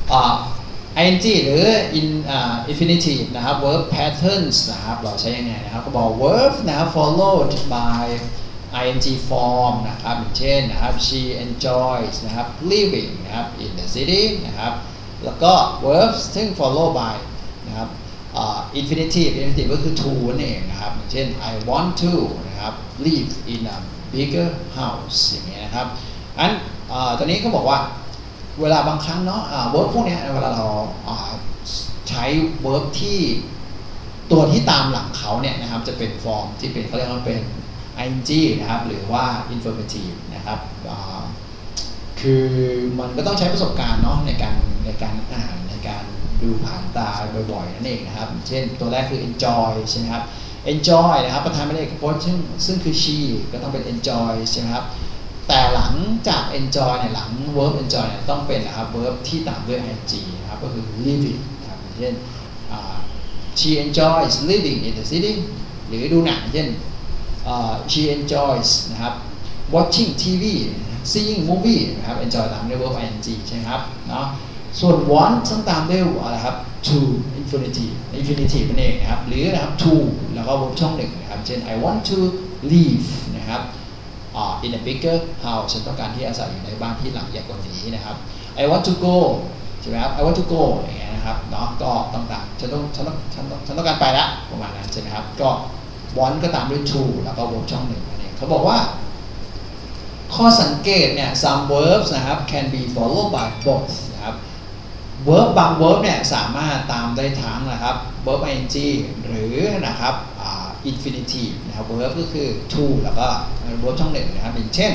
ing หรือ infinitive นะครับ verb patterns นะครับเราใช้ยังไงนะครับก็บอก verb นะครับ followed by ing form นะครับอย่างเช่นนะครับ she enjoys นะครับ living นะครับ in the city นะครับแล้วก็ verbs ซึ่ง follow by นะครับinfinitive ก็คือ to นั่นเองนะครับอย่างเช่น I want to นะครับ live in a bigger house อย่างเงี้ยนะครับตอนนี้ก็บอกว่าเวลาบางครั้งเนาะverb พวกนี้เวลาเราใช้ verb ที่ตัวที่ตามหลังเขาเนี่ยนะครับจะเป็นฟอร์มที่เป็นเขาเรียกว่าเป็น ing นะครับหรือว่า informative นะครับคือมันก็ต้องใช้ประสบการณ์เนาะในการอ่านในการดูผ่านตาบ่อยๆนั่นเองนะครับเช่นตัวแรกคือ enjoy ใช่ไหมครับ enjoy นะครับประธานไม่ได้พจน์ซึ่งคือ she ก็ต้องเป็น enjoy ใช่ไหมครับแต่หลังจาก enjoy เนี่ยหลัง verb enjoy เนี่ยต้องเป็นนะครับ verb ที่ตามด้วย ing นะครับก็คือ living นะครับเช่นshe enjoys living in the city หรือดูหนังเช่นshe enjoys นะครับ watching TV seeing movie นะครับ enjoy ตามด้วย verb ing ใช่ไหมครับเนาะส่วน want ต้องตามด้วยอะไรครับ to infinitive นั่นเองนะครับหรือนะครับ to แล้วก็ verb ช่องหนึ่งนะครับเช่น I want to live นะครับ in a bigger house ฉันต้องการที่อาศัยอยู่ในบ้านที่หลังใหญ่กว่านี้นะครับ I want to go ใช่ไหมครับ I want to go อย่างเงี้ยนะครับเนาะก็ต่างๆฉันต้องการไปละประมาณนั้นใช่ไหมครับก็ want ก็ตามด้วย to แล้วก็ verb ช่องหนึ่งนั่นเองเขาบอกว่าข้อสังเกตเนี่ย some verbs นะครับ can be followed by both นะครับ verb บาง verb เนี่ยสามารถตามได้ทั้งนะครับ verb ing หรือนะครับinfinitive นะครับ verb ก็คือ to แล้วก็ verb ช่องหนึ่งนะครับอย่างเช่น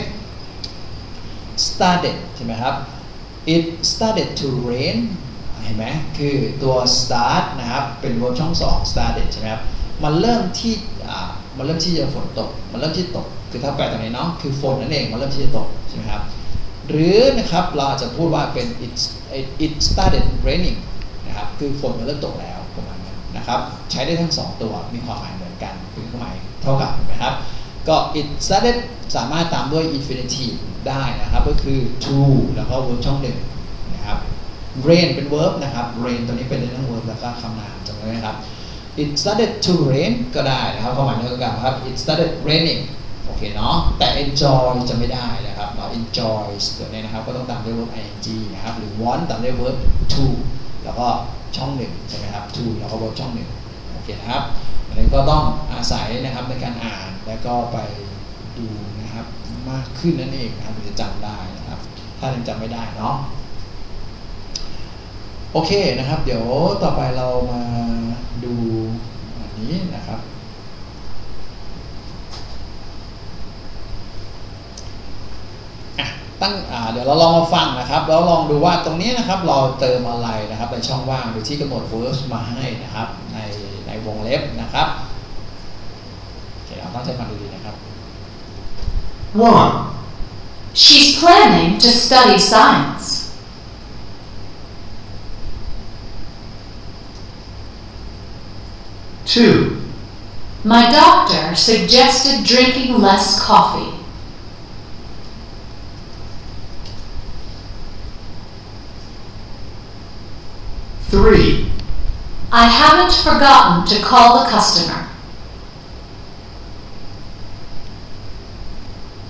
started ใช่ไหมครับ it started to rain เห็นไหมคือตัว start นะครับเป็น verb ช่องสอง started ใช่ไหมครับมันเริ่มที่จะฝนตกมันเริ่มที่ตกคือถ้าแปลตรงนี้เนาะคือฝนนั่นเองมันเริ่มที่จะตกใช่ไหมครับหรือนะครับเราอาจจะพูดว่าเป็น it started raining นะครับคือฝนมันเริ่มตกแล้วประมาณนั้นนะครับใช้ได้ทั้งสองตัวมีความหมายเหมือนกันคือความหมายเท่ากันนะครับก็ it started สามารถตามด้วย infinitive ได้นะครับก็คือ to แล้วก็ verb ช่องหนึ่งนะครับ rain เป็น verb นะครับ rain ตัวนี้เป็นเรื่อง verb แล้วก็คำนามจำไว้นะครับ it started to rain ก็ได้นะครับความหมายเดียวกันครับ it started raining โอเคเนาะแต่ enjoy จะไม่ได้นะครับเรา enjoys ตัวนี้นะครับก็ต้องตามด้วย verb ing นะครับหรือ want ตามด้วย verb to แล้วก็ช่องหนึ่งใช่ไหมครับ to แล้วก็ verb ช่องหนึ่งโอเคนะครับอันนี้ก็ต้องอาศัยนะครับในการอ่านแล้วก็ไปดูนะครับมากขึ้นนั่นเองนะครับถึงจะจำได้นะครับถ้ายังจำไม่ได้เนาะโอเคนะครับเดี๋ยวต่อไปเรามาดูอันนี้นะครับเดี๋ยวเราลองมาฟังนะครับแล้วลองดูว่าตรงนี้นะครับเราเติมอะไรนะครับในช่องว่างโดยที่กำหนด verbs มาให้นะครับในวงเล็บนะครับโอเคเราต้องใช้ฟังดีๆนะครับ 1. She's planning to study science. 2. My doctor suggested drinking less coffee. 3. I haven't forgotten to call the customer.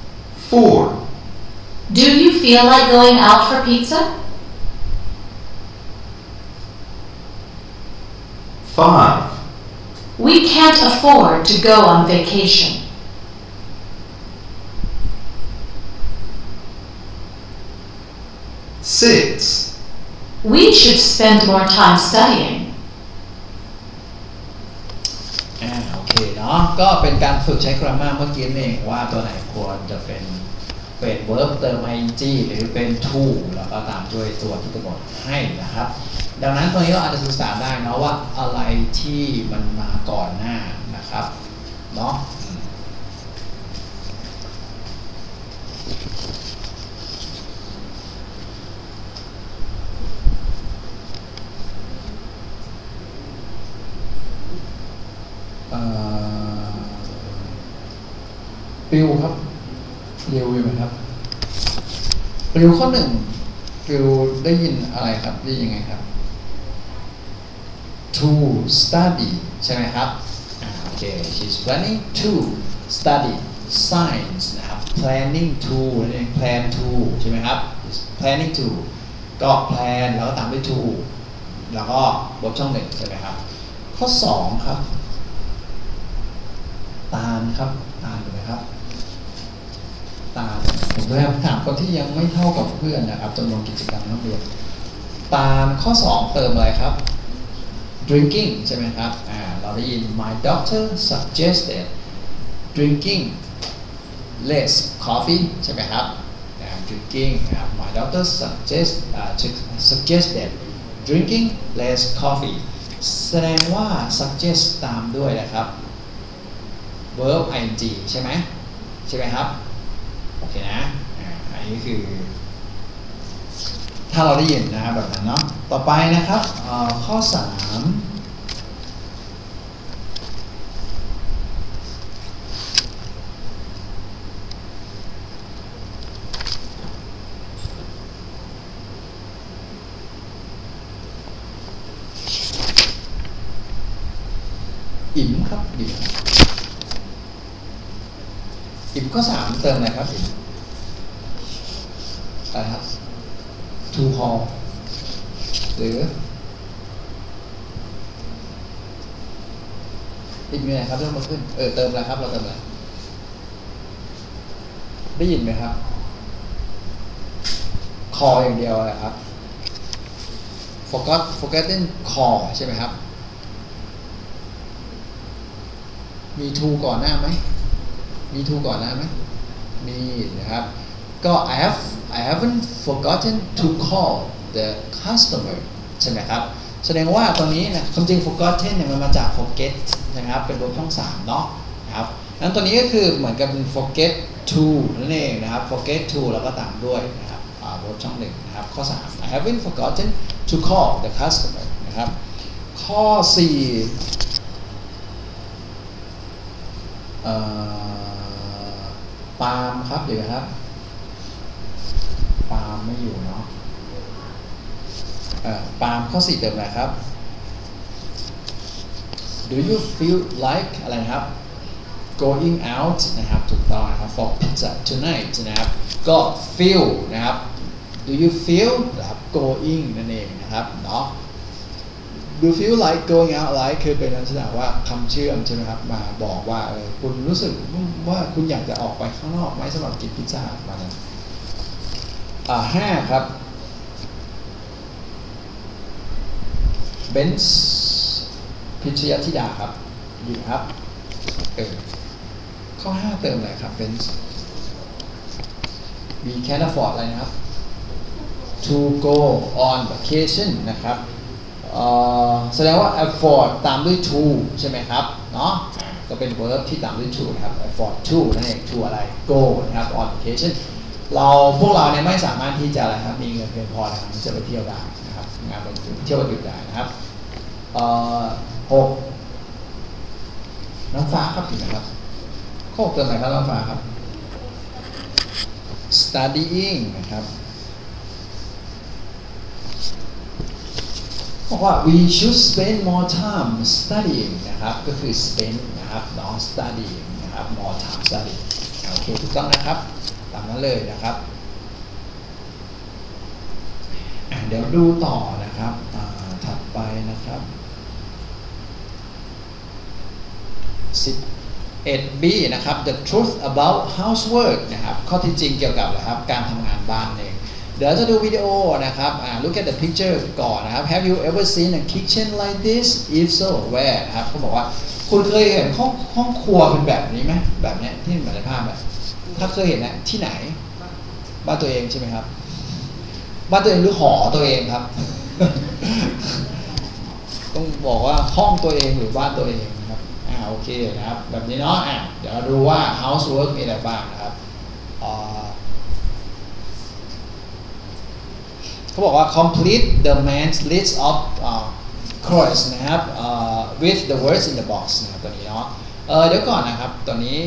4. Do you feel like going out for pizza? 5, We can't afford to go on vacation. 6, We should spend more time studying. โอเคเนาะก็เป็นการฝึกใช้ grammar เมื่อกี้เองว่าตัวไหนควรจะเป็น verb เติม ing หรือเป็น to แล้วก็ตามด้วยตัวที่กำหนดให้นะครับ ดังนั้นตรงนี้เราอาจจะศึกษาได้เนาะว่าอะไรที่มันมาก่อนหน้านะครับเนาะฟิลครับเร็วอยู่ไหมครับฟิลข้อหนึ่งฟิลได้ยินอะไรครับได้ยินยังไงครับ to study ใช่ไหมครับโอเค she's planning to study science นะครับ planning to นั่นเอง plan to ใช่ไหมครับ she's planning to ก็ plan แล้วก็ตามด้วย to แล้วก็บทช่องหนึ่งใช่ไหมครับข้อ2ครับตามครับตามถูกไหมครับตามผมพยายามถามคนที่ยังไม่เท่ากับเพื่อนนะครับจำนวนกิจกรรมนักเรียนตามข้อ2เติมอะไรครับ drinking ใช่ไหมครับเราได้ยิน my doctor suggested drinking less coffee ใช่ไหมครับ drinking นะครับ my doctor suggested drinking less coffee แสดงว่า suggest ตามด้วยนะครับ verb ing ใช่ไหมครับโอเคนะอันนี้คือถ้าเราได้ยินนะครับแบบนั้นเนาะต่อไปนะครับข้อ3อิ่มครับอิ่มข้อ3เติมอะไรครับอิ่มอะไรครับ to call หรืออิ่มมีอะไรครับเริ่มมาขึ้นเติมอะไรครับเราเติมอะไรได้ยินไหมครับ call อย่างเดียวอะไรครับ forgotten call ใช่ไหมครับมี to ก่อนหน้าไหมมี to ก่อนหน้าไหมมีนะครับก็ I haven't forgotten to call the customer ใช่ไหมครับแสดงว่าตรงนี้นะความจริง forgotten เนี่ยมันมาจาก forget นะครับเป็นรูปช่อง3เนาะนะครับนั้นตัวนี้ก็คือเหมือนกับเป็น forget to นั่นเองนะครับ forget to แล้วก็ตามด้วยนะครับรูปช่อง1นะครับข้อ3 I haven't forgotten to call the customer นะครับข้อ4ปาล์มครับเดี๋ยวครับปาล์มไม่อยู่เนาะปาล์มข้อ4เติมอะไรครับ Do you feel like อะไรนะครับ going out นะครับถูกต้องนะครับ for pizza tonight นะครับก็ feel นะครับ Do you feel นะครับ going นั่นเองนะครับเนาะDo you feel like going out like คือเป็นลักษณะว่าคำเชื่อมใช่ไหมครับมาบอกว่าคุณรู้สึกว่าคุณอยากจะออกไปข้างนอกไหมสำหรับกินพิซซ่ามาเนี่ย5ครับเบนซ์พิชยธิดาครับอยู่ครับข้อ5เติมอะไรครับเบนซ์ We can't afford อะไรนะครับ to go on vacation นะครับแสดงว่า afford ตามด้วย to ใช่ไหมครับเนาะก็เป็น verb ที่ตามด้วย to นะครับ afford to นั่นเอง to อะไร go นะครับ on vacation พวกเราเนี่ยไม่สามารถที่จะอะไรครับมีเงินเพียงพอนะครับที่จะไปเที่ยวได้นะครับงานไปเที่ยววันหยุดได้นะครับ6น้องฟ้าครับถูกไหมครับข้อ6เติมอะไรครับน้องฟ้าครับ studying นะครับบอกว่า we should spend more time studying นะครับก็คือ spend นะครับเนาะ studying นะครับ more time studying โอเคถูกต้องนะครับตามนั้นเลยนะครับเดี๋ยวดูต่อนะครับถัดไปนะครับ 11b นะครับ the truth about housework นะครับข้อที่จริงเกี่ยวกับอะไรครับการทำงานบ้านเองเดี๋ยวจะดูวิดีโอนะครับlook at the picture ก่อนนะครับ have you ever seen a kitchen like this if so where นะครับเขาบอกว่าคุณเคยเห็นห้องครัวเป็นแบบนี้ไหมแบบนี้ที่เหมือนในภาพแบบถ้าเคยเห็นนะที่ไหนบ้านตัวเองใช่ไหมครับบ้านตัวเองหรือหอตัวเองครับ ต้องบอกว่าห้องตัวเองหรือบ้านตัวเองนะครับโอเคนะครับแบบนี้เนาะเดี๋ยวเราดูว่า housework มีอะไรบ้างนะครับเขาบอกว่า complete the man's list of chores นะครับwith the words in the box นะครับตัวนี้เนาะเดี๋ยวก่อนนะครับตัวนี้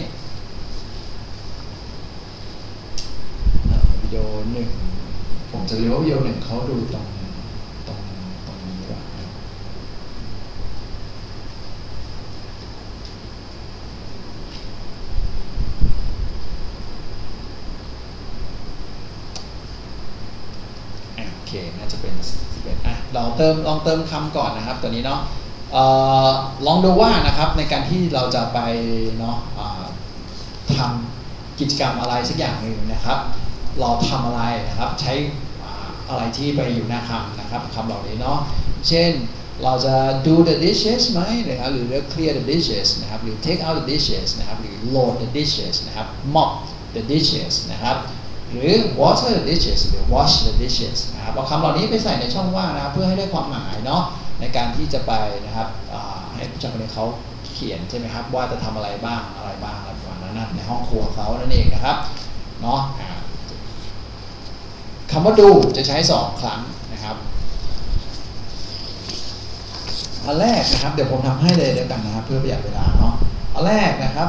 วิดีโอหนึ่งผมจะเรียกว่าวิดีโอหนึ่งเขาดูตรงนี้ดีกว่าโอเคน่าจะเป็น11ลองเติมคำก่อนนะครับตัวนี้เนาะลองดูว่านะครับในการที่เราจะไปเนาะทำกิจกรรมอะไรสักอย่างหนึ่งนะครับเราทำอะไรนะครับใช้อะไรที่ไปอยู่หน้าคำนะครับคำเหล่านี้เนาะเช่นเราจะ do the dishes ไหมนะครับหรือ clear the dishes นะครับหรือ take out the dishes นะครับหรือ load the dishes นะครับ mop the dishes นะครับหรือ water the dishes หรือ wash the dishes นะครับเอาคำเหล่านี้ไปใส่ในช่องว่างนะครับเพื่อให้ได้ความหมายเนาะในการที่จะไปนะครับให้ผู้ชายคนนี้เขาเขียนใช่ไหมครับว่าจะทำอะไรบ้างอะไรประมาณนั้นในห้องครัวเขานั่นเองนะครับเนาะคำว่าดูจะใช้2ครั้งนะครับอันแรกนะครับเดี๋ยวผมทำให้เลยเดียวกันนะครับเพื่อประหยัดเวลาเนาะอันแรกนะครับ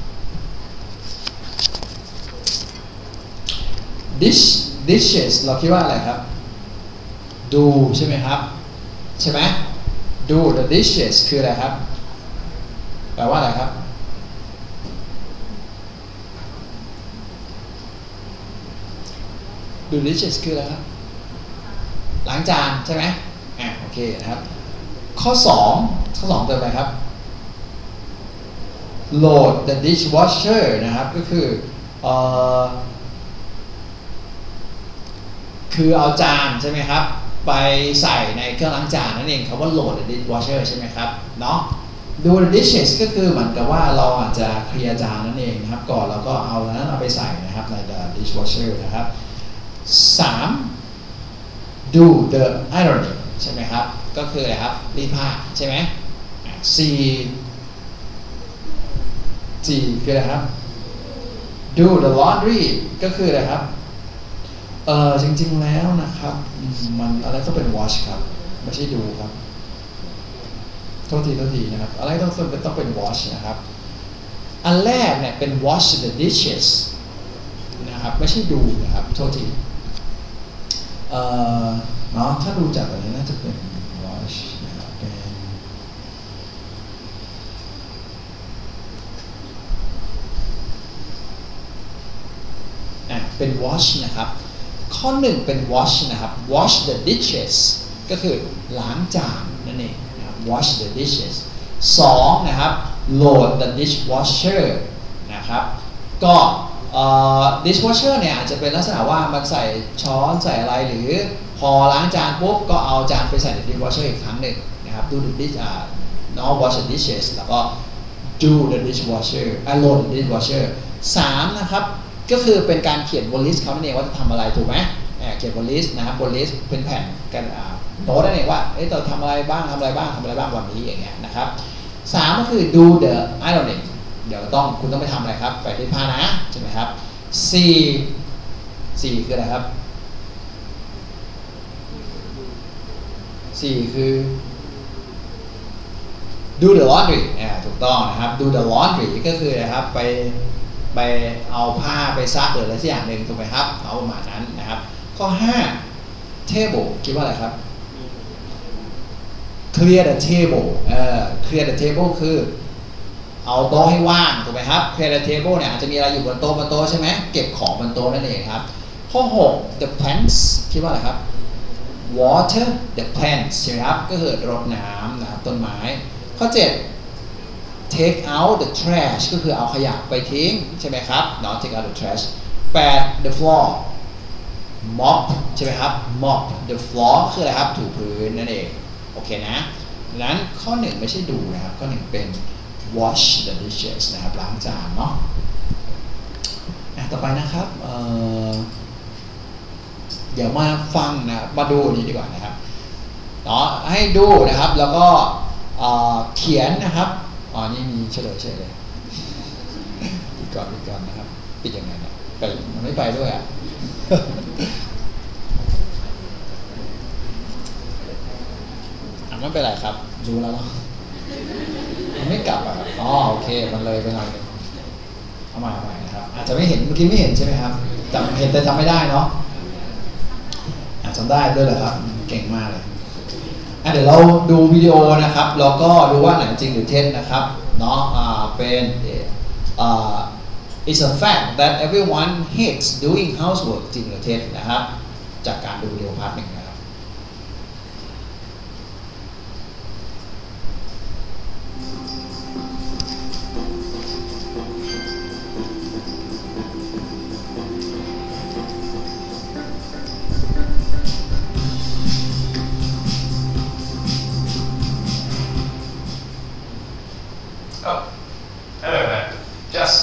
dishes เราคิดว่าอะไรครับดูใช่ไหมครับใช่ไหมดู the dishes คืออะไรครับแปลว่าอะไรครับดู dishes คืออะไรครับล้างจานใช่ไหมโอเคนะครับข้อ2เติมอะไรครับ load the dishwasher นะครับก็คือเอาจานใช่ไหมครับไปใส่ในเครื่องล้างจานนั่นเองครับว่า load the dishwasher ใช่ไหมครับเนาะดู the dishes ก็คือเหมือนกับว่าเราอาจจะเคลียร์จานนั่นเองนะครับก่อนเราก็เอานั้นเอาไปใส่นะครับใน the dishwasher นะครับ3 do the ironing ใช่ไหมครับก็คืออะไรครับรีดผ้าใช่ไหม4คืออะไรครับ do the laundry ก็คืออะไรครับจริงๆแล้วนะครับมันอะไรต้องเป็น wash ครับไม่ใช่ดูครับโทษทีนะครับอะไรต้องเป็น wash นะครับอันแรกเนี่ยเป็น wash the dishes นะครับไม่ใช่ดูนะครับโทษทีเนาะถ้าดูจากแบบนี้น่าจะเป็น wash นะครับเป็น wash นะครับข้อ1เป็น wash นะครับ wash the dishes ก็คือล้างจานนั่นเองนะครับ wash the dishes 2นะครับ load the dishwasher นะครับก็dishwasher เนี่ยอาจจะเป็นลักษณะว่ามันใส่ช้อนใส่อะไรหรือพอล้างจานปุ๊บก็เอาจานไปใส่ใน dishwasher อีกครั้งหนึ่งนะครับ do the dish wash the dishes แล้วก็ do the dishwasher load the dishwasher 3นะครับก็คือเป็นการเขียนบนลิสต์เขานั่นเองว่าจะทำอะไรถูกไหมเขียนบนลิสต์นะครับบนลิสต์เป็นแผ่นกันโน้ตนั่นเองว่าเราทำอะไรบ้างวันนี้อย่างเงี้ยนะครับ3ก็คือ do the ironing เดี๋ยวคุณต้องไปทำอะไรครับไปรีดผ้านะใช่ไหมครับ4คืออะไรครับ4คือ do the laundry ถูกต้องนะครับ do the laundry ก็คือนะครับไปเอาผ้าไปซักหรืออะไรสักอย่างหนึ่งถูกไหมครับเอาประมาณนั้นนะครับข้อ5 table คิดว่าอะไรครับ clear the table clear the table คือเอาโต๊ะให้ว่างถูกไหมครับ clear the table เนี่ยอาจจะมีอะไรอยู่บนโต๊ะใช่ไหมเก็บของบนโต๊ะนั่นเองครับข้อ6 the plants คิดว่าอะไรครับ water the plants ใช่ไหมครับก็คือรดน้ำนะครับต้นไม้ข้อ7 take out the trash ก็คือเอาขยะไปทิ้งใช่ไหมครับเนาะ take out the trash 8 the floor mop ใช่ไหมครับ mop the floor คืออะไรครับถูพื้นนั่นเองโอเคนะดังนั้นข้อ1ไม่ใช่ดูนะครับข้อ1เป็น wash the dishes นะครับล้างจานเนาะต่อไปนะครับเดี๋ยวมาฟังนะมาดูนี้ดีกว่านะครับเนาะให้ดูนะครับแล้วก็เขียนนะครับนี่มีเฉลยเลยปิดก่อนนะครับปิดยังไงเนี่ยไปมันไม่ไปด้วยอ่ะ ไม่เป็นไรครับรู้แล้วเนาะมันไม่กลับอ่ะโอเคมันเลยไปหน่อยนึงเอาใหม่นะครับอาจจะไม่เห็นเมื่อกี้ไม่เห็นใช่ไหมครับจำเห็นแต่จำไม่ได้เนาะจำได้ด้วยเหรอครับเก่งมากเลยเดี๋ยวเราดูวิดีโอนะครับแล้วก็ดูว่าไหนจริงหรือเท็จนะครับเนาะเป็น it's a fact that everyone hates doing housework จริงหรือเท็จนะครับจากการดูวิดีโอพาร์ท 1นะครับ Hello there. Just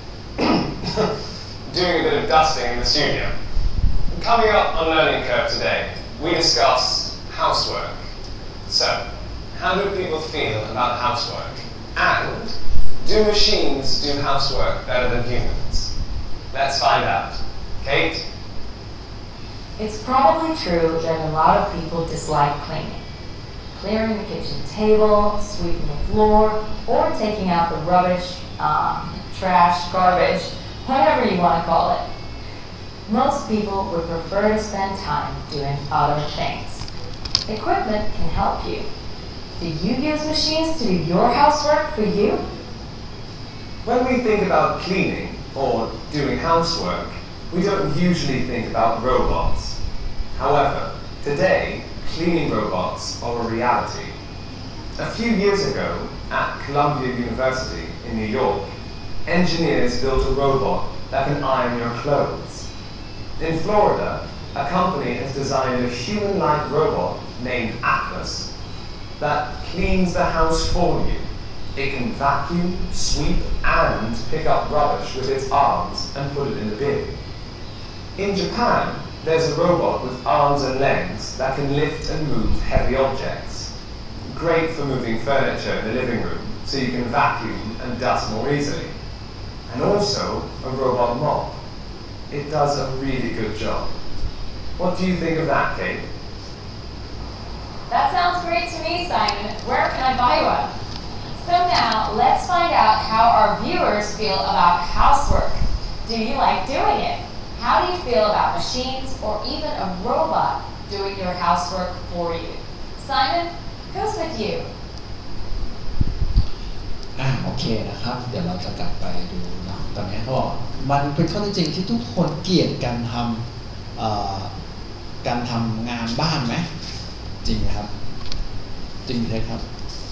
doing a bit of dusting in the studio. Coming up on Learning Curve today, we discuss housework. So, how do people feel about housework? And do machines do housework better than humans? Let's find out. Kate? It's probably true that a lot of people dislike cleaning. Clearing the kitchen table, sweeping the floor, or taking out the rubbish, trash, garbage, whatever you want to call it. Most people would prefer to spend time doing other things. Equipment can help you. Do you use machines to do your housework for you? When we think about cleaning or doing housework, we don't usually think about robots. However, today, cleaning robots are a reality. A few years ago, at Columbia University in New York, engineers built a robot that can iron your clothes. In Florida, a company has designed a human-like robot named Atlas that cleans the house for you. It can vacuum, sweep, and pick up rubbish with its arms and put it in the bin. In Japan, there's a robot with arms and legs that can lift and move heavy objects. Great for moving furniture in the living room so you can vacuum and dust more easily. And also a robot mop. It does a really good job. What do you think of that, Kate? That sounds great to me, Simon. Where can I buy one? So now, let's find out how our viewers feel about housework. Do you like doing it? How do you feel about machines or even a robot doing your housework for you? Simon, who's with you? โอเคนะครับเดี๋ยวเราจะกลับไปดูนะตอนนี้เขาบอกมันเป็นข้อเท็จจริงที่ทุกคนเกลียดการทำงานบ้านไหมจริงไหมครับจริงไหมครับ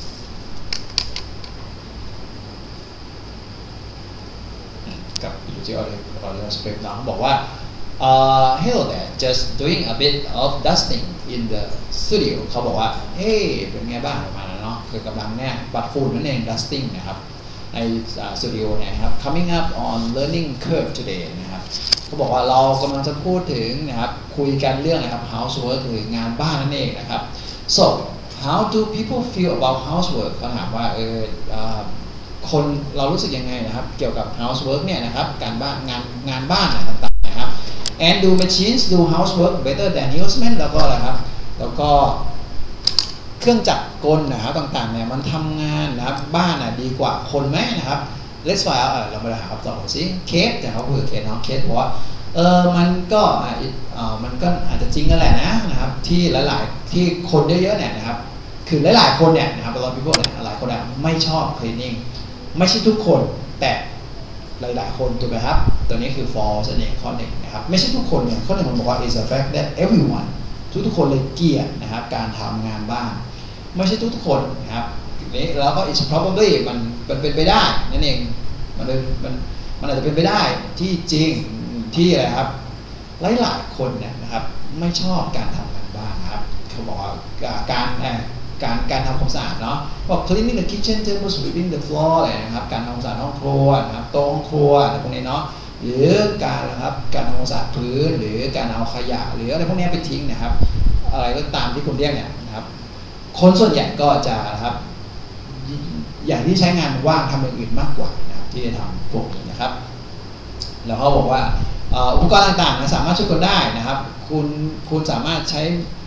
กับอยู่ที่ audio script น้องบอกว่าhello there just doing a bit of dusting in the studio เขาบอกว่าเฮ้เป็นไงบ้างประมาณนั้นเนาะคือกำลังเนี่ยปัดฝุ่นนั่นเอง dusting นะครับในสตูดิโอเนี่ยครับ coming up on learning curve today นะครับเขาบอกว่าเรากำลังจะพูดถึงนะครับคุยกันเรื่องนะครับ housework หรืองานบ้านนั่นเองนะครับ so how do people feel about housework เขาถามว่าคนเรารู้สึกยังไงนะครับเกี่ยวกับ housework เนี่ยนะครับการบ้านงานบ้านต่างๆนะครับ and do machines do housework better than humans แล้วก็อะไรครับแล้วก็เครื่องจักรกลนะครับต่างๆเนี่ยมันทำงานนะครับบ้านดีกว่าคนไหมนะครับ let's find out เรามาหาคำตอบสิเคสแต่เขาคือเคสเนาะเคสบอกว่ามันก็อาจจะจริงกันแหละนะครับที่หลายๆที่คนเยอะๆเนี่ยนะครับคือหลายๆคนเนี่ยนะครับเราpeopleเนี่ยหลายคนไม่ชอบ cleaning ไม่ใช่ทุกคนแต่หลายๆคนถูกไหมครับตัวนี้คือ false นั่นเองข้อหนึ่งนะครับไม่ใช่ทุกคนเนี่ยข้อหนึ่งมันบอกว่า is a fact that everyone ทุกคนเลยเกลียดนะครับการทำงานบ้านไม่ใช่ทุกคนนะครับแล้วก็ it's probably มันเป็นไปได้นั่นเองมันอาจจะเป็นไปได้ที่จริงที่อะไรครับหลายคนเนี่ยนะครับไม่ชอบการทำงานบ้านนะครับเขาบอกว่าการทำความสะอาดเนาะบอก cleaning the kitchen table sweeping the floor อะไรนะครับการทำความสะอาดห้องครัวนะครับโต๊ะห้องครัวอะไรพวกนี้เนาะหรือการนะครับการทำความสะอาดพื้นหรือการเอาขยะหรืออะไรพวกนี้ไปทิ้งนะครับอะไรก็ตามที่คุณเรียกเนี่ยนะครับคนส่วนใหญ่ก็จะนะครับอย่างที่ใช้งานว่างทำอย่างอื่นมากกว่านะครับที่จะทำพวกนี้นะครับแล้วเขาบอกว่าอุปกรณ์ต่างๆนะสามารถช่วยคนได้นะครับคุณสามารถใช้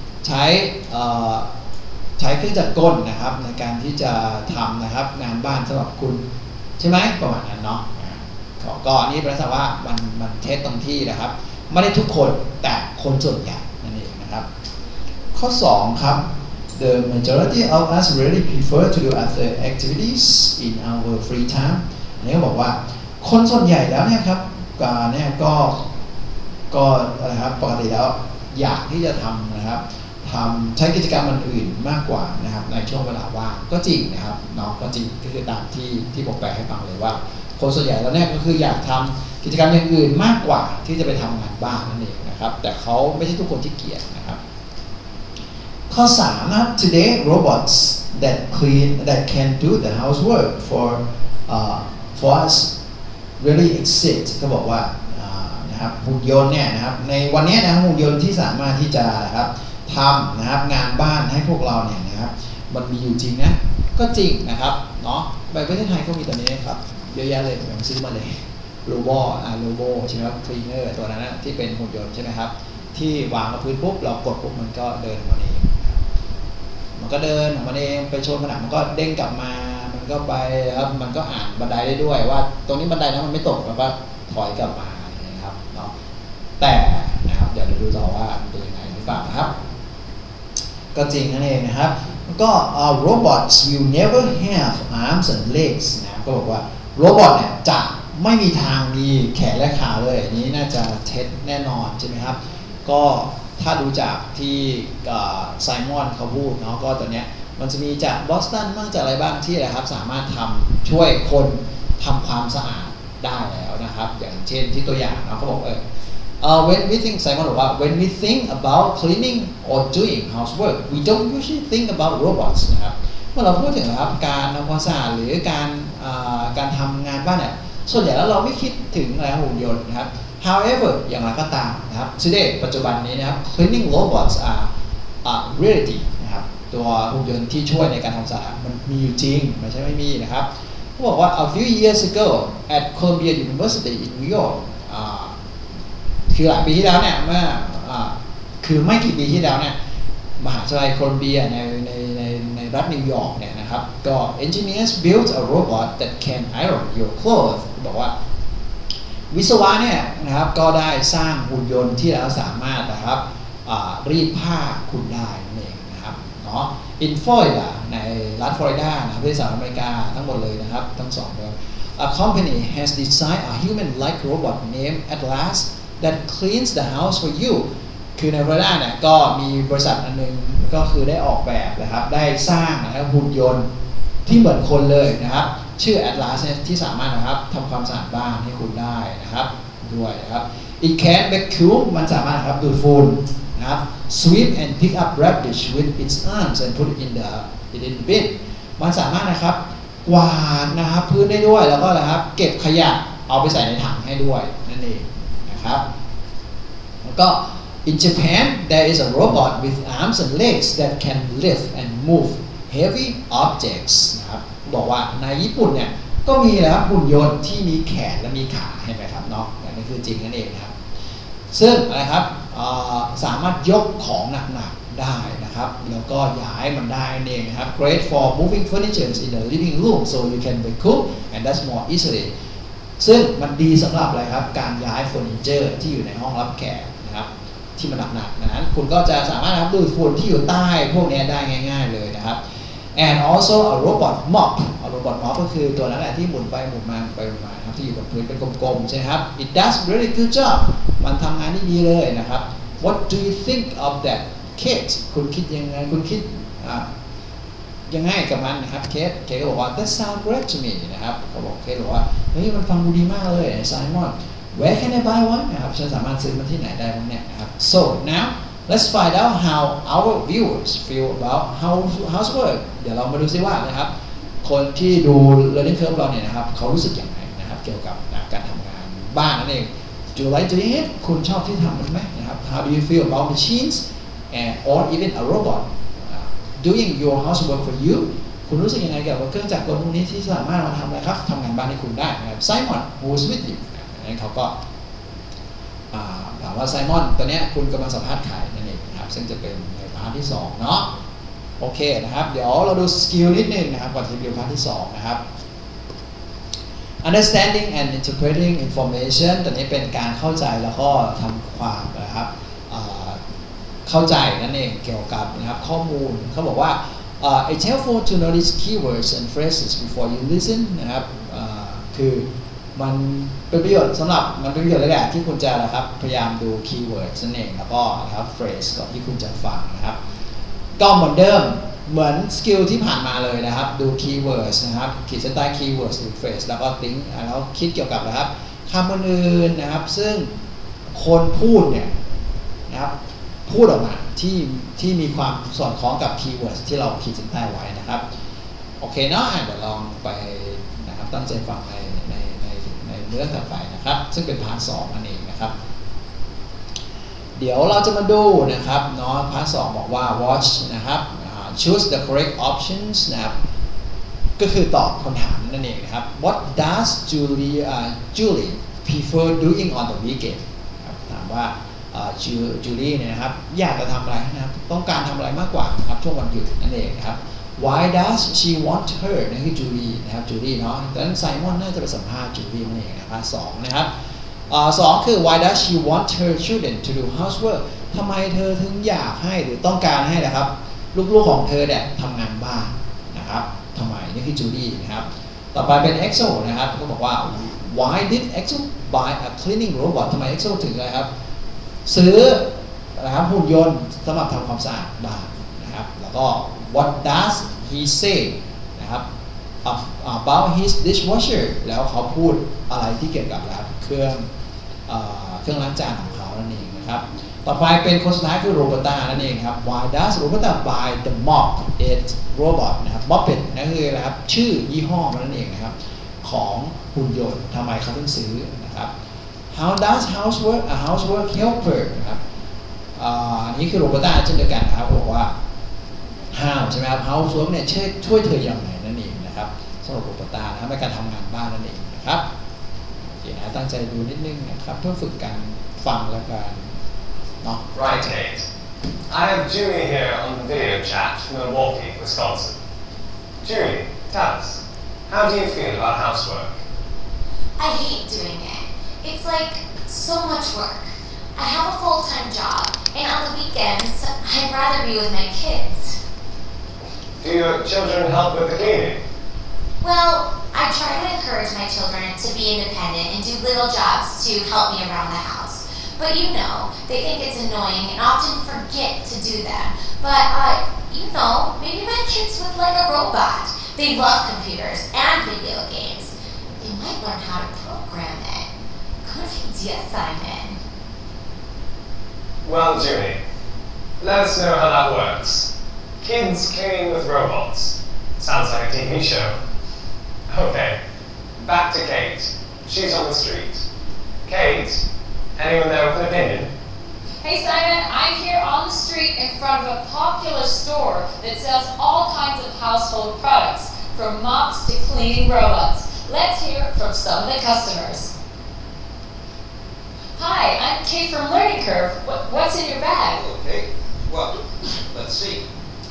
เครื่องจักรกลนะครับในการที่จะทำนะครับงานบ้านสำหรับคุณใช่ไหมประมาณนั้นเนาะก็นี่แปลว่ามันเทสตรงที่นะครับไม่ได้ทุกคนแต่คนส่วนใหญ่นั่นเองนะครับข้อ2ครับ The majority of us really prefer to do other activities in our free time อันนี้ก็บอกว่าคนส่วนใหญ่แล้วเนี่ยครับเนี่ยก็อะไรครับปกติแล้วอยากที่จะทำนะครับใช้กิจกรรมอื่นมากกว่านะครับในช่วงเวลาว่างก็จริงนะครับเนาะก็จริงก็คือตามที่ผมแปลให้ฟังเลยว่าคนส่วนใหญ่แล้วเนี่ยก็คืออยากทำกิจกรรมอย่างอื่นมากกว่าที่จะไปทำงานบ้านนั่นเองนะครับแต่เขาไม่ใช่ทุกคนที่เกลียดนะครับข้อ3นะครับ Today robots that can do the housework for us really exist ก็บอกว่านะครับหุ่นยนต์เนี่ยนะครับในวันนี้นะหุ่นยนต์ที่สามารถที่จะนะครับทำนะครับงานบ้านให้พวกเราเนี่ยนะครับมันมีอยู่จริงนะก็จริงนะครับเนาะในประเทศไทยก็มีตัวนี้ครับเยอะแยะเลยผมซื้อมาเลยโรบอใช่ไหมครับคลีนเนอร์ตัวนั้นนะที่เป็นหุ่นยนต์ใช่ไหมครับที่วางกับพื้นปุ๊บเรากดปุ๊บมันก็เดินของมันเองมันก็เดินของมันเองไปชนผนังมันก็เด้งกลับมามันก็ไปครับมันก็อ่านบันไดได้ด้วยว่าตรงนี้บันไดนะมันไม่ตกมันก็ถอยกลับมานะครับเนาะแต่นะครับเดี๋ยวดูต่อว่าเป็นยังไงหรือเปล่านะครับก็จริงนั่นเองนะครับก็ robots will never have arms and legs นะก็บอกว่าโรบอทเนี่ยจะไม่มีทางมีแขนและขาเลยอันนี้น่าจะเท็จแน่นอนใช่ไหมครับก็ถ้าดูจากที่ไซมอนเขาพูดเนาะก็ตัวเนี้ยมันจะมีจากบอสตันบ้างจากอะไรบ้างที่อะไรครับสามารถช่วยคนทำความสะอาดได้แล้วนะครับอย่างเช่นที่ตัวอย่างเนาะเขาบอกwhen we think Simon บอกว่า when we think about cleaning or doing housework we don't usually think about robots นะครับเมื่อเราพูดถึงนะครับการทำความสะอาดหรือการทำงานบ้านเนี่ยส่วนใหญ่แล้วเราไม่คิดถึงอะไรหุ่นยนต์นะครับ however อย่างไรก็ตามนะครับ today ปัจจุบันนี้นะครับ cleaning robots are reality นะครับตัวหุ่นยนต์ที่ช่วยในการทำสะอาดมันมีอยู่จริงไม่ใช่ไม่มีนะครับเขาบอกว่า a few years ago at Columbia University in New Yorkคือหลายปีที่แล้วเนี่ยเมื่อคือไม่กี่ปีที่แล้วเนี่ยมหาวิทยาลัยโคลัมเบียในรัฐนิวยอร์กเนี่ยนะครับก็ engineers built a robot that can iron your clothes บอกว่าวิศวะเนี่ยนะครับก็ได้สร้างหุ่นยนต์ที่เราสามารถนะครับรีดผ้าคุณได้นั่นเองนะครับเนาะ in Florida ในรัฐฟลอริดานะครับที่สหรัฐอเมริกาทั้งหมดเลยนะครับทั้งสองเลย a company has designed a human-like robot named Atlas that cleans the house for you คือในฟลอริดาเนี่ยก็มีบริษัทอันนึงก็คือได้ออกแบบนะครับได้สร้างนะครับหุ่นยนต์ที่เหมือนคนเลยนะครับชื่อ Atlas เนี่ยที่สามารถนะครับทำความสะอาดบ้านให้คุณได้นะครับด้วยนะครับ It can vacuum มันสามารถครับดูดฝุ่นนะครับ Sweep and pick up rubbish with its arms and put it in the bin มันสามารถนะครับกวาดนะครับพื้นได้ด้วยแล้วก็นะครับเก็บขยะเอาไปใส่ในถังให้ด้วยนั่นเองครับแล้วก็ in Japan there is a robot with arms and legs that can lift and move heavy objects นะครับบอกว่าในญี่ปุ่นเนี่ยก็มีนะครับหุ่นยนต์ที่มีแขนและมีขาเห็นไหมครับเนาะอันนี้คือจริงนั่นเองครับซึ่งอะไรครับสามารถยกของหนักๆได้นะครับแล้วก็ย้ายมันได้นั่นเองนะครับ great for moving furniture in the living room so you can vacuum and that's more easilyซึ่งมันดีสำหรับอะไรครับการย้ายเฟอร์นิเจอร์ที่อยู่ในห้องรับแขกนะครับที่มันหนักๆนั้นคุณก็จะสามารถดูดฝุ่นที่อยู่ใต้พวกนี้ได้ง่ายๆเลยนะครับ and also a robot mop robot mop ก็คือตัวนั้นแหละที่หมุนไปหมุนมาครับที่อยู่บนพื้นเป็นกลมๆใช่ไหมครับ it does really good job มันทำงานได้ดีเลยนะครับ what do you think of that Kate คุณคิดยังไงคุณคิดยังไงกับมันนะครับเคก็บอกว่า that sound great to me นะครับเขาบอกเคบอกว่าเฮ้ยมันฟังดูดีมากเลยไซมอน where can I buy one นะครับฉันสามารถซื้อมันที่ไหนได้บ้างเนี่ยนะครับ so now let's find out how our viewers feel about housework เดี๋ยวเรามาดูซิว่านะครับคนที่ดู learning curve เราเนี่ยนะครับเขารู้สึกอย่างไรนะครับเกี่ยวกับการทำงานบ้านนั่นเอง do you like doing it คุณชอบที่ทำมันไหมนะครับ how do you feel about machines and or even a robot doing your housework for you คุณรู้สึกยังไงเกี่ยวกับเครื่องจักรกลพวกนี้ที่สามารถมาทำอะไรครับทำงานบ้านให้คุณได้นะครับ Simon who's with you นั้นเขาก็ถามว่าไซมอนตอนนี้คุณกำลังสัมภาษณ์ใครนั่นเองนะครับซึ่งจะเป็นในพาร์ทที่2เนาะโอเคนะครับเดี๋ยวเราดูสกิลนิดนึงนะครับก่อนที่จะดูพาร์ทที่2นะครับ understanding and interpreting information ตอนนี้เป็นการเข้าใจแล้วก็ทำความนะครับเข้าใจนั่นเองเกี่ยวกับนะครับข้อมูลเขาบอกว่า it's helpful to notice keywords and phrases before you listen นะครับคือมันเป็นประโยชน์สำหรับมันเป็นประโยชน์เลยแหละที่คุณจะนะครับพยายามดู keywords นั่นเองแล้วก็นะครับ phrase ก่อนที่คุณจะฟังนะครับก็เหมือนเดิมเหมือนสกิลที่ผ่านมาเลยนะครับดู keywords นะครับขีดเส้นใต้ keywords หรือ phrase แล้วก็ think แล้วคิดเกี่ยวกับนะครับคำอื่นๆนะครับซึ่งคนพูดเนี่ยนะครับพูดออกมาที่มีความสอดคล้องกับ keywords ที่เราขีดเส้นใต้ไว้นะครับโอเคเนาะเดี๋ยวลองไปนะครับตั้งใจฟังในเรื่องต่อไปนะครับซึ่งเป็นพาร์ท2นั่นเองนะครับเดี๋ยวเราจะมาดูนะครับเนาะพาร์ท2บอกว่า watch นะครับ choose the correct options นะครับก็คือตอบคำถามนั่นเองนะครับ what does Julie prefer doing on the weekend ครับถามว่าจูลี่เนี่ยนะครับอยากจะทำอะไรนะครับต้องการทำอะไรมากกว่านะครับช่วงวันหยุดนั่นเองนะครับ why does she want her นั่นคือจูลี่นะครับจูลี่เนาะดังนั้นไซมอนน่าจะไปสัมภาษณ์จูลี่นั่นเองนะครับ2นะครับ2คือ why does she want her children to do housework ทำไมเธอถึงอยากให้หรือต้องการให้นะครับลูกๆของเธอเนี่ยทำงานบ้านนะครับทำไมนี่คือจูลี่นะครับต่อไปเป็น EXO นะครับก็บอกว่า why did EXO buy a cleaning robot ทำไม EXO ถึงอะไรครับซื้อนะครับหุ่นยนต์สำหรับทำความสะอาดบ้านนะครับแล้วก็ what does he say นะครับ about his dishwasher แล้วเขาพูดอะไรที่เกี่ยวกับเครื่องล้างจานของเขานั่นเองนะครับต่อไปเป็นคนสุดท้ายคือโรเบร์ตานั่นเองครับ why does Roberta buy the mop it robot นะครับ Moppet นั่นคือนะครับชื่อยี่ห้อนั่นเองนะครับของหุ่นยนต์ทำไมเขาถึงซื้อนะครับ how does housework help her นะครับอันนี้คือโรเบร์ตาเช่นเดียวกันนะครับบอกว่า how ใช่ไหมครับ housework เนี่ยช่วยเธออย่างไรนั่นเองนะครับสำหรับโรเบร์ตานะครับในการทำงานบ้านนั่นเองนะครับโอเคนะตั้งใจดูนิดนึงนะครับเพื่อฝึกการฟังและการ Right, Kate. I have Julie here on the video chat from Milwaukee, Wisconsin. Julie, tell us, how do you feel about housework? I hate doing it. It's like so much work. I have a full-time job, and on the weekends, I'd rather be with my kids. Do your children help with the cleaning? Well, I try to encourage my children to be independent and do little jobs to help me around the house. But you know, they think it's annoying and often forget to do them. But, you know, maybe my kids would like a robot. They love computers and video games. They might learn how to program it. Good idea, Simon. Well, Julie, let us know how that works. Kids cleaning with robots. Sounds like a TV show. Okay, back to Kate. She's on the street. Kate? Anyone there with an opinion? Hey Simon, I'm here on the street in front of a popular store that sells all kinds of household products, from mops to cleaning robots. Let's hear from some of the customers. Hi, I'm Kate from Learning Curve. What's in your bag? Okay, well, let's see.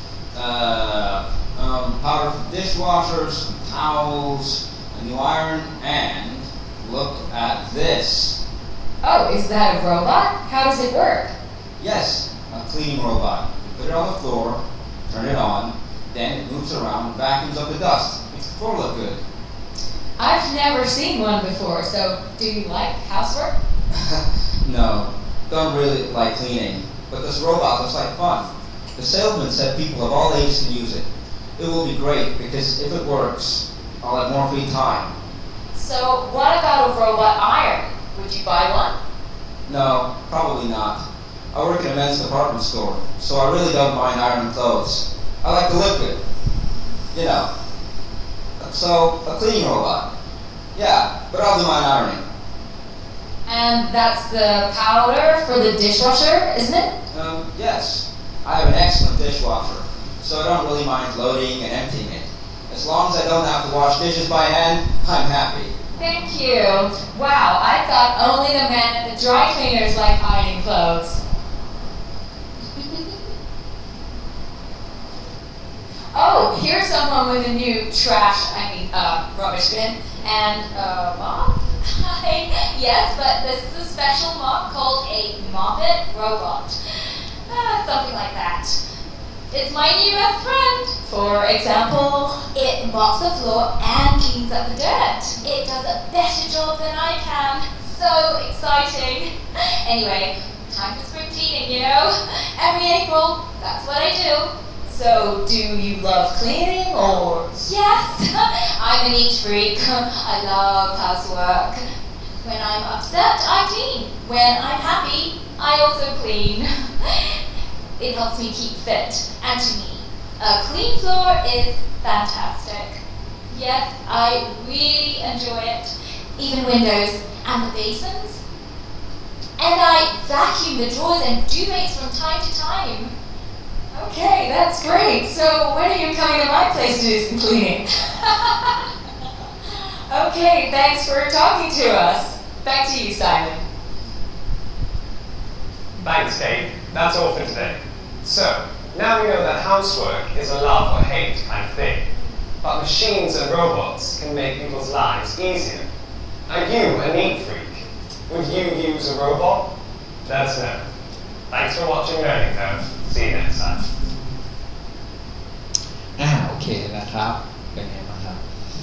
Powder for dishwashers, towels, a new iron, and look at this. Oh, is that a robot? How does it work? Yes, a cleaning robot. You put it on the floor, turn it on, then it moves around and vacuums up the dust. Makes the floor look good. I've never seen one before, so do you like housework? No, don't really like cleaning, but this robot looks like fun. The salesman said people of all ages can use it. It will be great because if it works, I'll have more free time. So what about a robot iron? Would you buy one? No, probably not. I work in a men's department store, so I really don't mind ironing clothes. I like the liquid. You know. So, a cleaning robot. Yeah, but I'll do mine ironing. And that's the powder for the dishwasher, isn't it? Yes. I have an excellent dishwasher, so I don't really mind loading and emptying it. As long as I don't have to wash dishes by hand, I'm happy. Thank you. Wow, I thought only the men at the dry cleaners like ironing clothes. Oh, here's someone with a new rubbish bin and mop. Yes, but this is a special mop called a Mop-It Robot. Something like that. It's my new best friend. For example, It mops the floor and cleans up the dirt. It does a better job than I can. so exciting. Anyway, time for spring cleaning, you know? Every April, that's what I do. So, do you love cleaning or? Yes, I'm a neat freak. I love housework. When I'm upset, I clean. When I'm happy, I also clean. It helps me keep fit. And to me, a clean floor is fantastic. Yes, I really enjoy it. Even windows and the basins. And I vacuum the drawers and duvets from time to time. Okay, that's great. So when are you coming to my place to do some cleaning? Okay, thanks for talking to us. Back to you, Simon. Thanks, Dave. That's all for today. So, now we know that housework is a love or hate kind of thing. But machines and robots can make people's lives easier. Are you a neat freak? Would you use a robot? Let us know. Thanks for watching Learning Curve. See you next time. โอเคนะครับเป็นไงบ้างครับ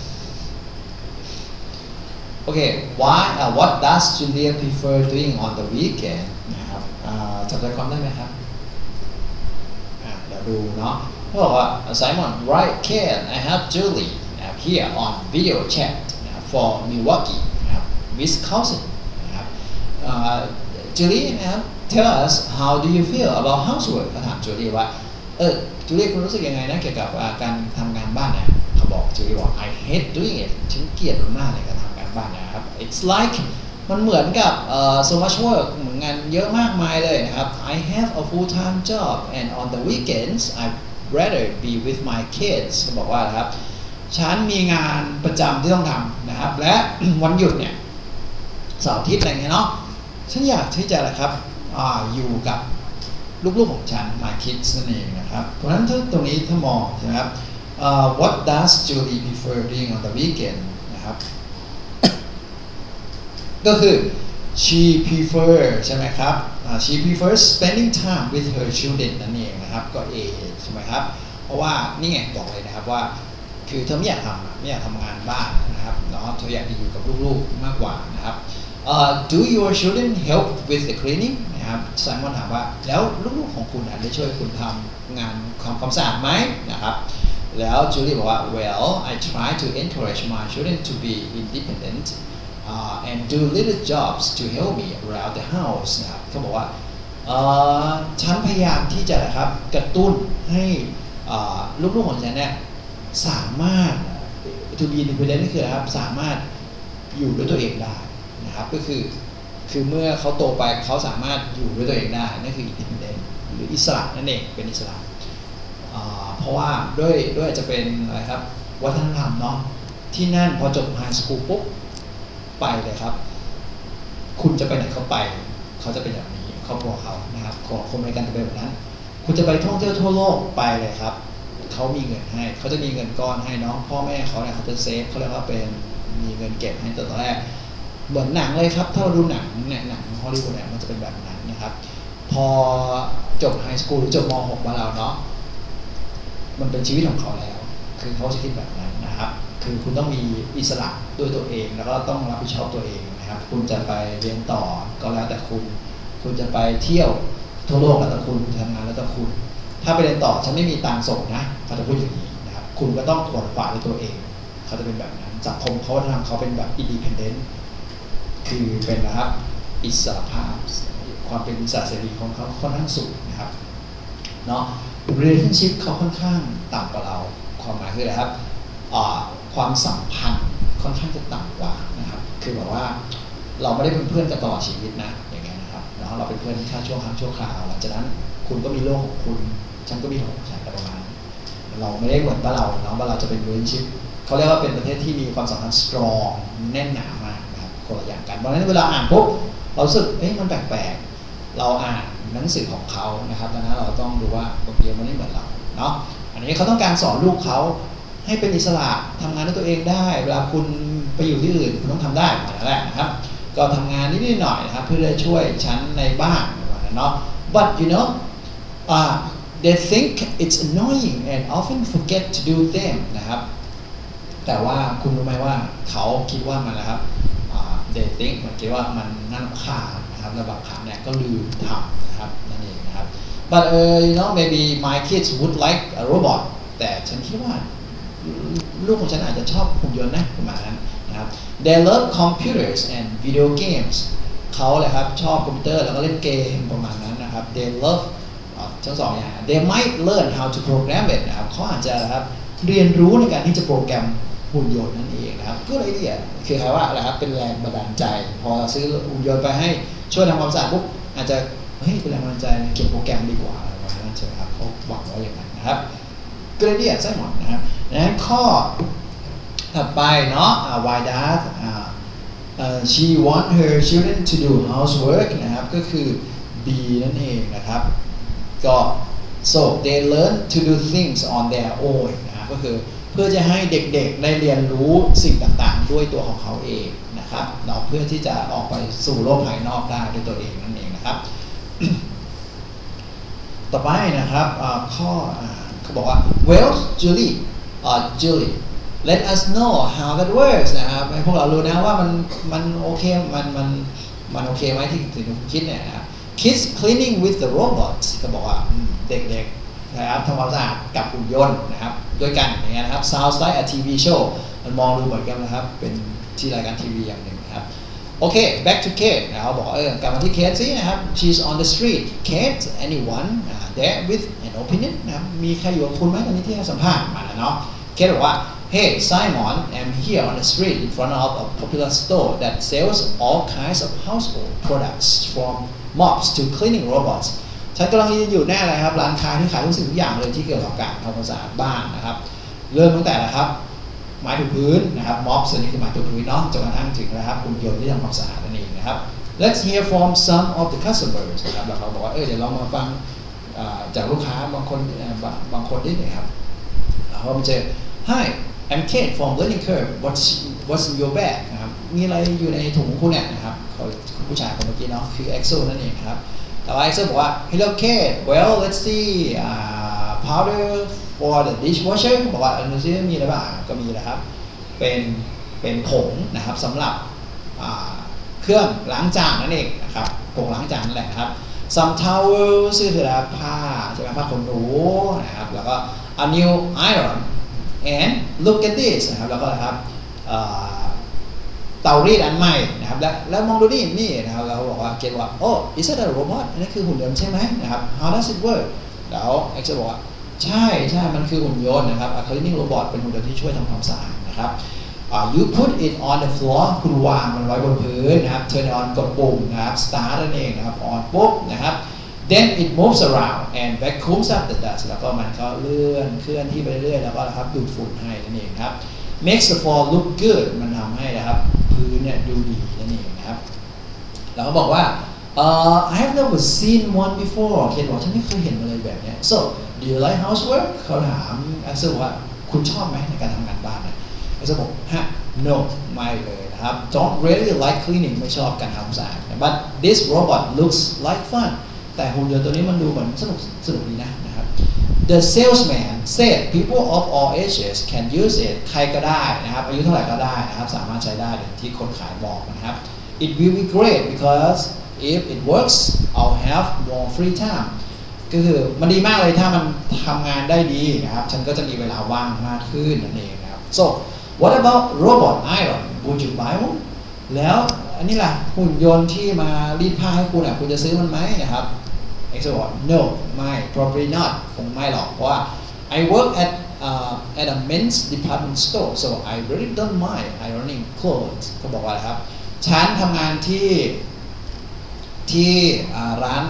โอเค what does Julia prefer doing on the weekend นะครับจับใจความได้ไหมครับเดี๋ยวดูเนาะเขาบอกว่า Simon right Ken I have Julie here on video chat for Milwaukee Wisconsin นะครับ Julie นะครับ tell us how do you feel about housework เขาถาม Julie ว่าจูเลียคุณรู้สึกยังไงนะเกี่ยวกับการทำงานบ้านเนี่ยเขาบอกจูเลียบอก I hate doing it ฉันเกลียดมันมากเลยการทำงานบ้านนะครับ It's like มันเหมือนกับso much work เหมือนงานเยอะมากมายเลยนะครับ I have a full-time job and on the weekends I'd rather be with my kids เขาบอกว่านะครับฉันมีงานประจำที่ต้องทำนะครับและ วันหยุดเนี่ยเสาร์อาทิตย์อะไรเงี้ยเนาะฉันอยากที่จะนะครับอยู่กับลูกๆของฉัน my kids นั่นเองนะครับเพราะฉะนั้นตรงนี้ถ้ามองนะครับwhat does Julie prefer doing on the weekend นะครับก็คือ she prefer ใช่ไหมครับshe prefers spending time with her children นั่นเองนะครับก็ A ใช่ไหมครับเพราะว่านี่ไงบอกเลยนะครับว่าคือเธอไม่อยากทำงานบ้านนะครับเนาะเธออยากจะอยู่กับลูกๆมากกว่านะครับ do your children help with the cleaning นะครับไซมอนถามว่าแล้วลูกๆของคุณได้ช่วยคุณทำงานความสะอาดไหมนะครับแล้วจูลี่บอกว่า well I try to encourage my children to be independent and do little jobs to help me around the house นะครับเขาบอกว่าฉันพยายามที่จะนะครับกระตุ้นให้ลูกๆของฉันเนี่ยสามารถ to be independent นี่คือนะครับสามารถอยู่ด้วยตัวเองได้นะครับก็คือเมื่อเขาโตไปเขาสามารถอยู่ด้วยตัวเองได้นั่นคือ independent หรืออิสระนั่นเองเป็นอิสระเพราะว่าด้วยจะเป็นอะไรครับวัฒนธรรมเนาะที่นั่นพอจบไฮสคูลปุ๊บไปเลยครับคุณจะไปไหนเขาไปเขาจะเป็นแบบนี้ครอบครัวเขานะครับของคนอเมริกันจะเป็นแบบนั้นคุณจะไปท่องเที่ยวทั่วโลกไปเลยครับเขามีเงินให้เขาจะมีเงินก้อนให้น้องพ่อแม่เขาเนี่ยเขาจะเซฟเขาเรียกว่าเป็นมีเงินเก็บให้ตอนแรกเหมือนหนังเลยครับถ้าเราดูหนังเนี่ยหนังฮอลลีวูดเนี่ยมันจะเป็นแบบนั้นนะครับพอจบไฮสคูลหรือจบม.6 มาแล้วเนาะมันเป็นชีวิตของเขาแล้วคือเขาจะคิดแบบนั้นนะครับคือคุณต้องมีอิสระด้วยตัวเองแล้วก็ต้องรับผิดชอบตัวเองนะครับคุณจะไปเรียนต่อก็แล้วแต่คุณจะไปเที่ยวทั่วโลกแล้วแต่คุณทำงานแล้วแต่คุณถ้าไปเรียนต่อฉันไม่มีตังค์ส่งนะเขาจะพูดอย่างนี้นะครับคุณก็ต้องขวนขวายด้วยตัวเองเขาจะเป็นแบบนั้นสังคมเขาทำเขาเป็นแบบ independent คือเป็นนะครับอิสรภาพความเป็นอิสระเสรีของเขาค่อนข้างสูงนะครับเนาะ relationship เขาค่อนข้างต่ำกว่าเราความหมายคืออะไรครับความสัมพันธ์ค่อนข้างจะต่ำกว่านะครับคือแบบว่าเราไม่ได้เป็นเพื่อนกันตลอดชีวิตนะอย่างเงี้ยนะครับแล้วเราเป็นเพื่อนแค่ชั่วครั้งชั่วคราวหลังจากนั้นคุณก็มีโลกของคุณฉันก็มีของฉันประมาณเราไม่ได้เหมือนบ้านเราเนาะบ้านเราจะเป็น relationship เขาเรียกว่าเป็นประเทศที่มีความสัมพันธ์ strong แน่นหนามากนะครับคนละอย่างกันเพราะฉะนั้นเวลาอ่านปุ๊บเราสึกมันแปลกๆเราอ่านหนังสือของเขานะครับดังนั้นเราต้องดูว่าบางทีมันไม่เหมือนเราเนาะอันนี้เขาต้องการสอนลูกเขาให้เป็นอิสระทำงานด้วยตัวเองได้เวลาคุณไปอยู่ที่อื่นคุณต้องทำได้นั่นแหละนะครับก็ทำงานนิดๆหน่อยนะครับเพื่อจะช่วยฉันในบ้านเนาะ but you know they think it's annoying and often forget to do them นะครับแต่ว่าคุณรู้ไหมว่าเขาคิดว่ามันนะครับthey think มันคิดว่ามันน่ารำคาญนะครับและบางครั้งเนี่ยก็ลืมทำนะครับนั่นเองนะครับ but you know maybe my kids would like a robot แต่ฉันคิดว่าลูกของฉันอาจจะชอบหุ่นยนต์นะประมาณนั้นนะครับ they love computers and video games เขาเลยครับชอบคอมพิวเตอร์แล้วก็เล่นเกมประมาณนั้นนะครับ they love ทั้งสองอย่าง they might learn how to program it นะครับเขาอาจจะนะครับเรียนรู้ในการที่จะโปรแกรมหุ่นยนต์นั่นเองนะครับก็เลยเนี่ยคือใครว่าอะไรครับเป็นแรงบันดาลใจพอซื้อหุ่นยนต์ไปให้ช่วยทำความสะอาดปุ๊บอาจจะเป็นแรงบันดาลใจเก็บโปรแกรมดีกว่าอะไรประมาณนั้นใช่ไหมครับเขาหวังว่าอย่างนั้นนะครับก็เลยเนี่ยใช่หมดนะครับนั้นข้อถัดไปเนาะ why does she want her children to do housework นะครับก็คือ B นั่นเองนะครับก็ so they learn to do things on their own นะครับก็คือเพื่อจะให้เด็กๆได้เรียนรู้สิ่งต่างๆด้วยตัวของเขาเองนะครับเนาะเพื่อที่จะออกไปสู่โลกภายนอกได้ด้วยตัวเองนั่นเองนะครับ ต่อไปนะครับข้อเขาบอกว่า well Julie let us know how that works นะครับให้พวกเรารู้นะว่ามันโอเคมันโอเคไหมที่ถึงคิดเนี่ยนะครับ kids cleaning with the robots ก็บอกว่าเด็กๆนะครับทำความสะอาดกับหุ่นยนต์นะครับด้วยกันอย่างเงี้ยนะครับ sounds like a TV show มันมองดูเหมือนกันนะครับเป็นที่รายการทีวีอย่างหนึ่งนะครับโอเค back to Kate นะครับบอกกลับมาที่ Kate สินะครับ she's on the street Kate anyone there with an opinion นะครับมีใครอยู่กับคุณไหมตอนนี้ที่ให้สัมภาษณ์มาแล้วเนาะ Kate บอกว่า hey Simon I'm here on the street in front of a popular store that sells all kinds of household products from mops to cleaning robots ฉันกำลังอยู่แน่เลยครับร้านค้าที่ขายทุกสิ่งทุกอย่างเลยที่เกี่ยวกับการทำความสะอาดบ้านนะครับเริ่มตั้งแต่นะครับไม้ถูพื้นนะครับม็อบส่วนนี้คือไม้ถูพื้นเนาะจนกระทั่งถึงนะครับหุ่นยนต์ที่ทำความสะอาดนั่นเองนะครับ let's hear from some of the customers นะครับแล้วเขาบอกว่าเดี๋ยวเรามาฟังจากลูกค้าบางคนนิดหน่อยครับเขามาเจอ hi I'm Kate from Learning Curve what's in your bag นะครับมีอะไรอยู่ในถุงของคุณเนี่ยนะครับผู้ชายคนเมื่อกี้เนาะคือ Axel นั่นเองครับแต่ว่า Axel บอกว่า hello Kate well let's see powder for the dishwasher บอกว่าดูซิมีอะไรบ้างก็มีนะครับเป็นผงนะครับสำหรับเครื่องล้างจานนั่นเองนะครับผงล้างจานนั่นแหละครับ some towels ซึ่งคือผ้าใช่ไหมผ้าขนหนูนะครับแล้วก็ a new iron and look at this นะครับแล้วก็นะครับเตารีดอันใหม่นะครับแล้วมองดูนี่นะครับเราบอกว่าเกตว่า oh is that a robot อันนี้คือหุ่นยนต์ใช่ไหมนะครับ how does it work แล้ว Axel บอกว่าใช่มันคือหุ่นยนต์นะครับ a cleaning robot เป็นหุ่นยนต์ที่ช่วยทำความสะอาดนะครับyou put it on the floor คุณวางมันไว้บนพื้นนะครับ turn on กดปุ่มนะครับ start นั่นเองนะครับ on ปุ๊บนะครับ then it moves around and vacuums up the dust แล้วก็มันก็เคลื่อนที่ไปเรื่อยแล้วก็นะครับดูดฝุ่นให้นั่นเองครับ makes the floor look good มันทำให้นะครับพื้นเนี่ยดูดีนั่นเองนะครับแล้วก็บอกว่าI have never seen one before เคนบอกฉันไม่เคยเห็นอะไรแบบนี้ so do you like housework เขาถามAxelว่าคุณชอบไหมในการทำงานบ้านนะAxelบอกno ไม่เลยนะครับ don't really like cleaning ไม่ชอบการทำความสะอาด but this robot looks like fun แต่หุ่นยนต์ตัวนี้มันดูเหมือนสนุกดีนะครับ the salesman said people of all ages can use it ใครก็ได้นะครับอายุเท่าไหร่ก็ได้นะครับสามารถใช้ได้ที่คนขายบอกนะครับ it will be great because if it works I'll have more free time ก็คือมันดีมากเลยถ้ามันทำงานได้ดีนะครับฉันก็จะมีเวลาว่างมากขึ้นนั่นเองนะครับ so what about robot iron would you buy one แล้วอันนี้ล่ะหุ่นยนต์ที่มารีดผ้าให้คุณคุณจะซื้อมันไหมนะครับ X บอก no ไม่ probably not คงไม่หรอกเพราะว่า I work at a men's department store so I really don't mind ironing clothes เขาบอกว่าอะไรครับฉันทำงานที่ร้าน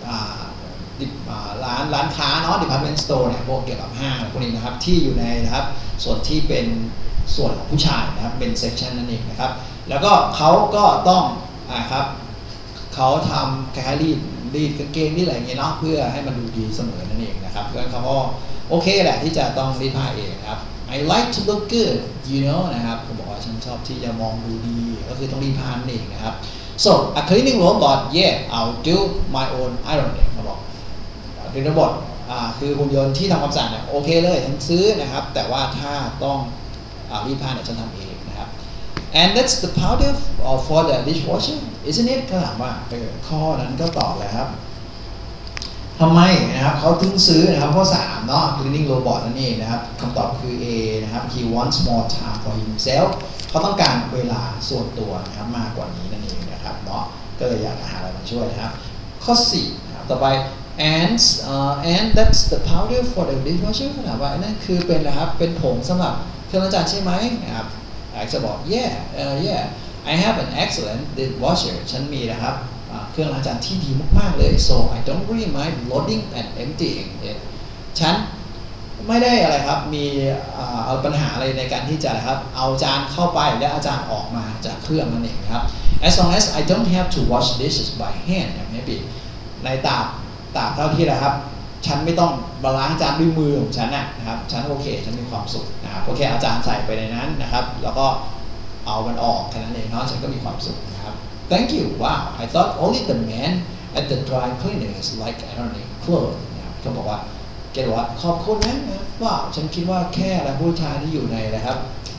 ค้าเนาะ department store เนี่ยพวกเกี่ยวกับห้างพวกนี้นะครับที่อยู่ในนะครับส่วนที่เป็นส่วนของผู้ชายนะครับเป็น section นั่นเองนะครับแล้วก็เขาก็ต้องครับเขาทำคล้ายๆรีดกางเกงนี่อะไรอย่างเงี้ยเนาะเพื่อให้มันดูดีเสมอนั่นเองนะครับเพื่อนเขาก็โอเคแหละที่จะต้องรีดผ้าเองนะครับ I like to look good you know นะครับเขาบอกว่าฉันชอบที่จะมองดูดีก็คือต้องรีดผ้านั่นเองนะครับ so a cleaning robot yeah I'll do my own ironing เขาบอกเป็นระบบคือหุ่นยนต์ที่ทำความสะอาดเนี่ยโอเคเลยฉันซื้อนะครับแต่ว่าถ้าต้องรีดผ้าเนี่ยฉันทำเองนะครับ and that's the powder for the dishwasher isn't it ก็ถามว่าข้อนั้นก็ตอบเลยครับทำไมนะครับเขาถึงซื้อนะครับข้อ3เนาะ cleaning robot นั่นเองนะครับคำตอบคือ A นะครับ he wants more time for himself เขาต้องการเวลาส่วนตัวนะครับมากกว่านี้นั่นเองนะครับเนาะก็เลยอยากหาอะไรมาช่วยนะครับข้อ4นะครับต่อไปand that's the powder for the dishwasher เขาถามว่านั่นคือเป็นนะครับเป็นผงสำหรับเครื่องล้างจานใช่ไหมนะครับจะบอก yeah I have an excellent dishwasher ฉันมีนะครับเครื่องล้างจานที่ดีมากๆเลย so I don't really mind loading and emptying it ฉันไม่ได้อะไรครับมีเอาปัญหาอะไรในการที่จะนะครับเอาจานเข้าไปและเอาจานออกมาจากเครื่องนั่นเองครับ as long as I don't have to wash dishes by hand maybe ในตราบเท่าที่นะครับฉันไม่ต้องล้างจานด้วยมือของฉันนะครับฉันโอเคฉันมีความสุขนะครับโอเคเอาจานใส่ไปในนั้นนะครับแล้วก็เอามันออกแค่นั้นเองเนาะฉันก็มีความสุขนะครับ Thank you wow I thought only the man at the dry cleaners like ironing clothes นะครับเขาบอกว่าแกบอกว่าขอบคุณนะว้าวฉันคิดว่าแค่ผู้ชายที่อยู่ในนะครับ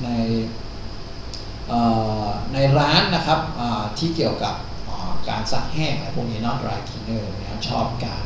ในร้านนะครับที่เกี่ยวกับการซักแห้งอะไรพวกนี้เนาะ dry cleaner นะครับชอบการ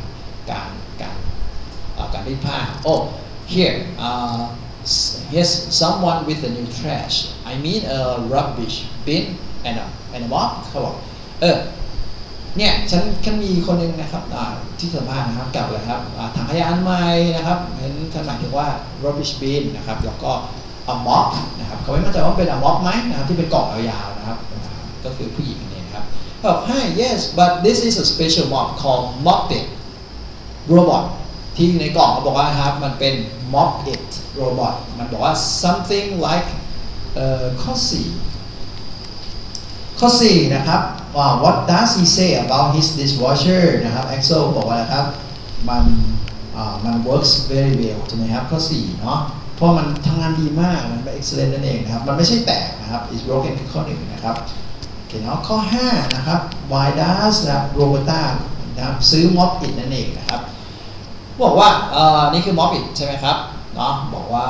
รีดผ้า oh here here's someone with a new trash I mean a rubbish bin and a mop เขาบอกเนี่ยฉันมีคนหนึ่งนะครับที่สัมภาษณ์นะครับกับอะไรครับถังขยะอันใหม่นะครับเห็นขนาดที่ว่า rubbish bin นะครับแล้วก็ a mop นะครับเขาไม่มั่นใจว่าเป็น a mop ไหมนะครับที่เป็นกล่องยาวๆนะครับก็คือผู้หญิงนี่นะครับบอก Hi yes but this is a special mop called Mop It robot ที่ในกล่องเขาบอกว่าครับมันเป็น Mop It robot มันบอกว่า something like ข้อ4นะครับwhat does he say about his dishwasher นะครับ Axel บอกว่านะครับมัน works very well ใช่ไหมครับข้อ4เนาะเพราะมันทำงานดีมากมันเป็น excellent นั่นเองนะครับมันไม่ใช่แตกนะครับ is broken คือข้อ1นะครับโอเคเนาะข้อ5นะครับ why does นะครับ Roberta นะครับซื้อ Mop It นั่นเองนะครับบอกว่านี่คือ Mop It ใช่ไหมครับเนาะบอกว่า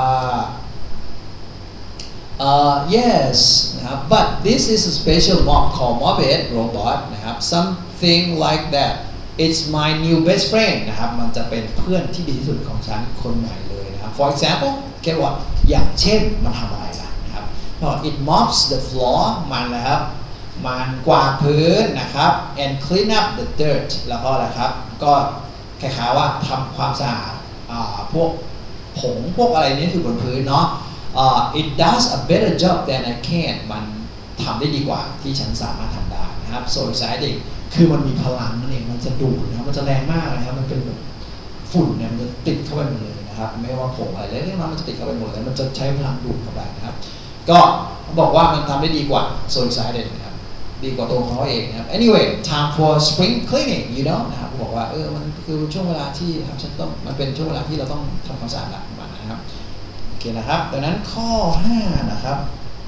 yes นะครับ but this is a special mop called Mop It robot นะครับ something like that it's my new best friend นะครับมันจะเป็นเพื่อนที่ดีที่สุดของฉันคนใหม่เลยนะครับ for example แค่ว่าอย่างเช่นมันทำอะไรล่ะนะครับ it mops the floor มันนะครับมันกวาดพื้นนะครับ and clean up the dirt แล้วก็อะไรครับก็คล้ายๆว่าทำความสะอาดพวกผงพวกอะไรนี้คือบนพื้นเนาะit does a better job than I can มันทำได้ดีกว่าที่ฉันสามารถทำได้นะครับ so exciting คือมันมีพลังนั่นเองมันจะดูดนะครับมันจะแรงมากนะครับมันเป็นแบบฝุ่นเนี่ยมันจะติดเข้าไปหมดเลยนะครับไม่ว่าผงอะไรเล็กๆมันจะติดเข้าไปหมดเลยมันจะใช้พลังดูดเข้าไปนะครับก็บอกว่ามันทำได้ดีกว่า so excited นะครับดีกว่าตัวเขาเองนะครับ anyway time for spring cleaning you know นะครับบอกว่ามันคือช่วงเวลาที่ครับฉันต้องมันเป็นช่วงเวลาที่เราต้องทำความสะอาดแบบมันนะครับโอเคนะครับดังนั้นข้อ5นะครับ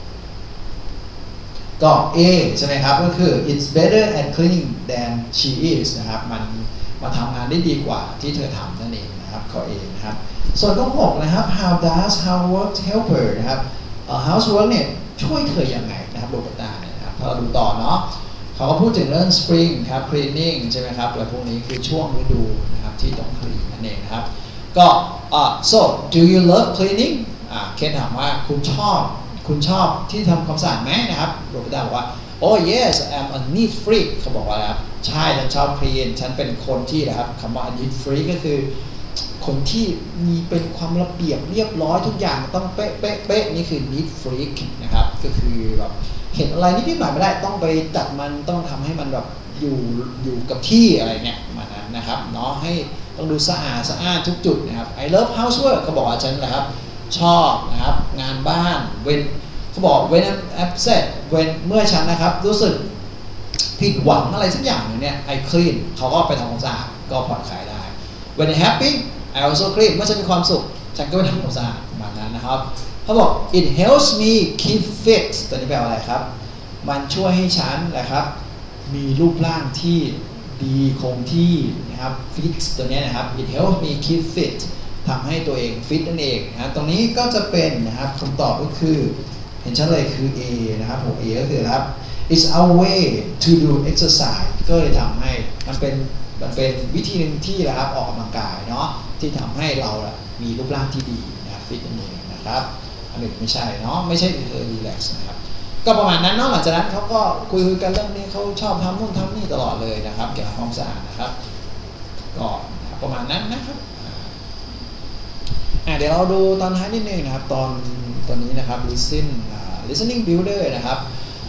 ก็ A ใช่ไหมครับก็คือ it's better at cleaning than she is นะครับมันมาทำงานได้ดีกว่าที่เธอทำนั่นเองนะครับข้อ A นะครับส่วนข้อ6นะครับ how does housework help her นะครับhousework เนี่ยช่วยเธอยังไงนะครับโรเบิร์ตาเนี่ยนะครับถ้าเราดูต่อเนาะเขาก็พูดถึงเรื่อง spring ครับ cleaning ใช่ไหมครับอะไรพวกนี้คือช่วงฤดูนะครับที่ต้อง clean นั่นเองนะครับก็so do you love cleaning เคนถามว่าคุณชอบที่ทำความสะอาดไหมนะครับโรเบิร์ตบอกว่า oh yes I'm a neat freak เขาบอกว่าครับใช่ฉันชอบ clean ฉันเป็นคนที่นะครับคำว่า neat freak ก็คือคนที่มีเป็นความระเบียบเรียบร้อยทุกอย่างต้องเป๊ะเป๊ะเป๊ะนี่คือ neat freak นะครับก็คือแบบเห็นอะไรนิดๆหน่อยไม่ได้ต้องไปจัดมันต้องทำให้มันแบบอยู่กับที่อะไรเนี่ยมานั้นนะครับเนาะให้ต้องดูสะอาดทุกจุดนะครับ I love housework เขาบอกว่าฉันนะครับชอบนะครับงานบ้านเขาบอก when I'm upset เมื่อฉันนะครับรู้สึกผิดหวังอะไรสักอย่างหนึ่งเนี่ย I clean เขาก็ไปทำความสะอาดก็ผ่อนคลายได้ when I'm happy I also clean เมื่อฉันมีความสุขฉันก็ไปทำความสะอาดประมาณนั้นนะครับเขาบอก it helps me keep fit ตัวนี้แปลว่าอะไรครับมันช่วยให้ฉันนะครับมีรูปร่างที่ดีคงที่นะครับ fix ตัวนี้นะครับ it helps me keep fit ทำให้ตัวเองฟิตนั่นเองนะตรงนี้ก็จะเป็นนะครับคำตอบก็คือเห็นชัดเลยคือ A นะครับผม A ก็คือครับ it's a way to do exercise ก็เลยทำให้มันเป็นวิธีหนึ่งที่นะครับออกกำลังกายเนาะที่ทำให้เรามีรูปร่างที่ดีนะครับฟิตนั่นเองนะครับอันหนึ่งไม่ใช่เนาะไม่ใช่relax นะครับก็ประมาณนั้นเนาะหลังจากนั้นเขาก็คุยกันเรื่องนี้เขาชอบทำนู่นทำนี่ตลอดเลยนะครับเกี่ยวกับความสะอาดนะครับก็ประมาณนั้นนะครับเดี๋ยวเราดูตอนท้ายนิดนึงนะครับตอนนี้นะครับ listening builder นะครับ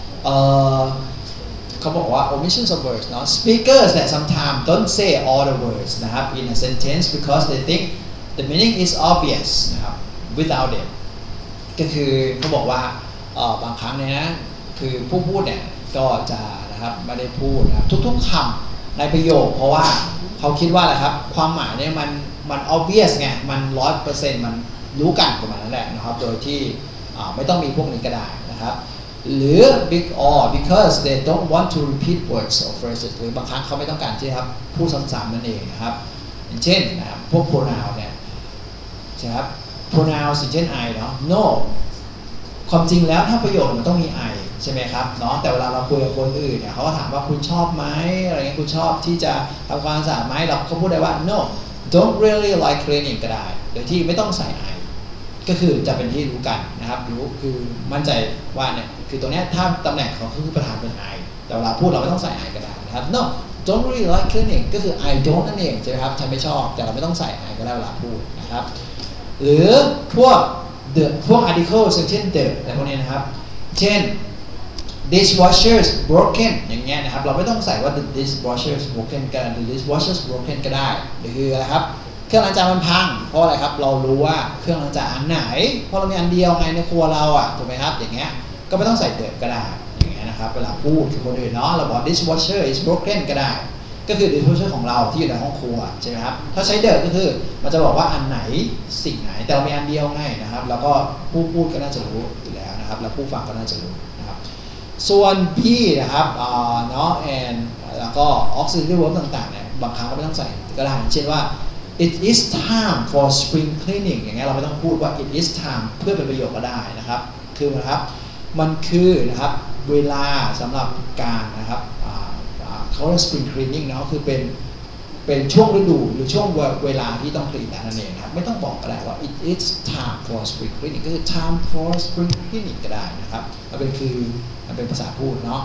เขาบอกว่า omissions of words เนาะ speakers that sometimes don't say all the words นะครับ in a sentence because they think the meaning is obvious นะครับ without it ก็คือเขาบอกว่าบางครั้งเนี่ยนะคือผู้พูดเนี่ยก็จะนะครับไม่ได้พูดนะครับทุกๆคำในประโยคเพราะว่าเขาคิดว่าอะไรครับความหมายเนี่ยมัน obvious ไงมัน 100% มันรู้กันประมาณนั้นแหละนะครับโดยที่ไม่ต้องมีพวกนี้ก็ได้นะครับหรือ because they don't want to repeat words or phrases หรือบางครั้งเขาไม่ต้องการที่ครับพูดซ้ำๆนั่นเองนะครับอย่างเช่นนะครับพวก pronoun เนี่ยใช่ครับ pronoun อย่างเช่น I เนาะ no ความจริงแล้วถ้าประโยคมันต้องมี I ใช่ไหมครับเนาะแต่เวลาเราคุยกับคนอื่นเนี่ยเขาก็ถามว่าคุณชอบไหมอะไรเงี้ยคุณชอบที่จะทำความสะอาดไหมเราเขาพูดได้ว่า no don't really like cleaning ก็ได้โดยที่ไม่ต้องใส่ I ก็คือจะเป็นที่รู้กันนะครับรู้คือมั่นใจว่าเนี่ยคือตัวนี้ถ้าตำแหน่งเขาคือประธานเป็น I แต่เวลาพูดเราไม่ต้องใส่ I ก็ได้นะครับ no don't really like cleaning ก็คือ I don't นั่นเองใช่ไหมครับฉันไม่ชอบแต่เราไม่ต้องใส่ I ก็ได้เวลาพูดนะครับหรือพวกarticle เช่น the อะไรพวกนี้นะครับเช่น dishwasher broken อย่างเงี้ยนะครับเราไม่ต้องใส่ว่า the dishwasher broken ก็ได้ the dishwasher broken ก็ได้หรืออะไรครับเครื่องล้างจานมันพังเพราะอะไรครับเรารู้ว่าเครื่องล้างจานอันไหนเพราะเรามีอันเดียวไงในครัวเราถูกไหมครับอย่างเงี้ยก็ไม่ต้องใส่ the ก็ได้อย่างเงี้ยนะครับเวลาพูดกับคนอื่นเนาะเราบอก dishwasher is broken ก็ได้ก็คือ dishwasher ของเราที่อยู่ในห้องครัวใช่ไหมครับถ้าใช้ the ก็คือมันจะบอกว่าอันไหนสิ่งไหนแต่เรามีอันเดียวไงนะครับแล้วก็ผู้พูดก็น่าจะรู้อยู่แล้วนะครับแล้วผู้ฟังก็น่าจะรู้นะครับส่วน B นะครับเนาะ and แล้วก็ auxiliary verb ต่างๆเนี่ยบางครั้งเราไม่ต้องใส่ก็ได้เช่นว่า it is time for spring cleaning อย่างเงี้ยเราไม่ต้องพูดว่า it is time เพื่อเป็นประโยคก็ได้นะครับคือนะครับมันคือนะครับเวลาสำหรับการนะครับเขาเรียก spring cleaning เนาะคือเป็นช่วงฤดูหรือช่วงเวลาที่ต้อง clean นั่นเองครับไม่ต้องบอกก็ได้ว่า it is time for spring cleaning ก็คือ time for spring cleaning ก็ได้นะครับมันเป็นภาษาพูดเนาะ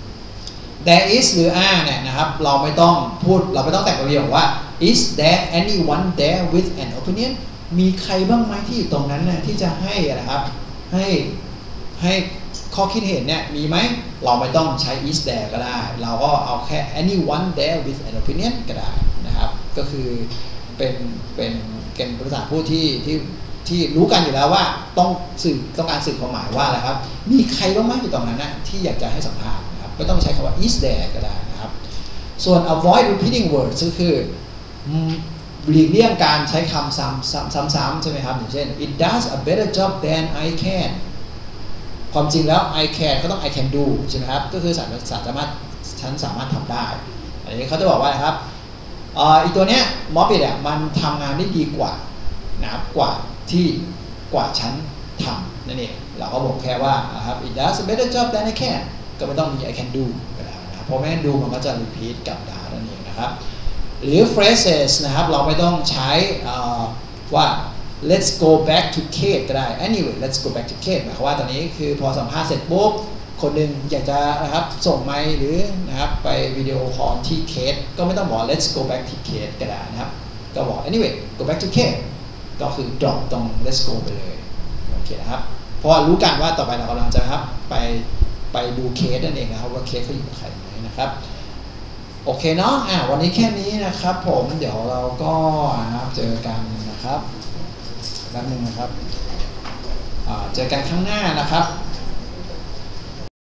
there is หรือ are เนี่ยนะครับเราไม่ต้องแต่งประโยคว่า is there anyone there with an opinion มีใครบ้างไหมที่อยู่ตรงนั้นนะที่จะให้นะครับให้ข้อคิดเห็นเนี่ยมีไหมเราไม่ต้องใช้ is there ก็ได้เราก็เอาแค่ anyone there with an opinion ก็ได้นะครับก็คือเป็นภาษาพูดที่รู้กันอยู่แล้วว่าต้องการสื่อความหมายว่าอะไรครับมีใครบ้างไหมอยู่ตรงนั้นนะที่อยากจะให้สัมภาษณ์นะครับไม่ต้องใช้คำว่า is there ก็ได้นะครับส่วน avoid repeating words ก็คือหลีกเลี่ยงการใช้คำซ้ำๆใช่ไหมครับอย่างเช่น it does a better job than I canความจริงแล้ว I can ก็ต้อง I can do ใช่ไหมครับก็คือฉันสามารถทำได้อันนี้เขาจะบอกว่านะครับอีกตัวเนี้ยมอปิดมันทำงานได้ดีกว่านะครับกว่าฉันทำนั่นเองเราก็บอกแค่ว่านะครับ it does a better job than I can ก็ไม่ต้องมี I can do ก็ได้นะครับเพราะไม่งั้นดูมันก็จะ repeat กับดานั่นเองนะครับหรือ phrases นะครับเราไม่ต้องใช้ว่า let's go back to Kate ก็ได้ anyway let's go back to Kate หมายความว่าตอนนี้คือพอสัมภาษณ์เสร็จปุ๊บคนหนึ่งอยากจะนะครับส่งไมค์หรือนะครับไปวิดีโอคอลที่ Kate ก็ไม่ต้องบอก let's go back to Kate ก็ได้นะครับก็บอก anyway go back to Kate ก็คือ drop ตรง let's go ไปเลยโอเคนะครับเพราะว่ารู้กันว่าต่อไปเรากำลังจะครับไปดูเคสนั่นเองนะครับว่าเคสเขาอยู่กับใครไหมนะครับโอเคเนาะวันนี้แค่นี้นะครับผมเดี๋ยวเราก็นะครับเจอกันนะครับแป๊บนึงนะครับเจอกันข้างหน้านะครับ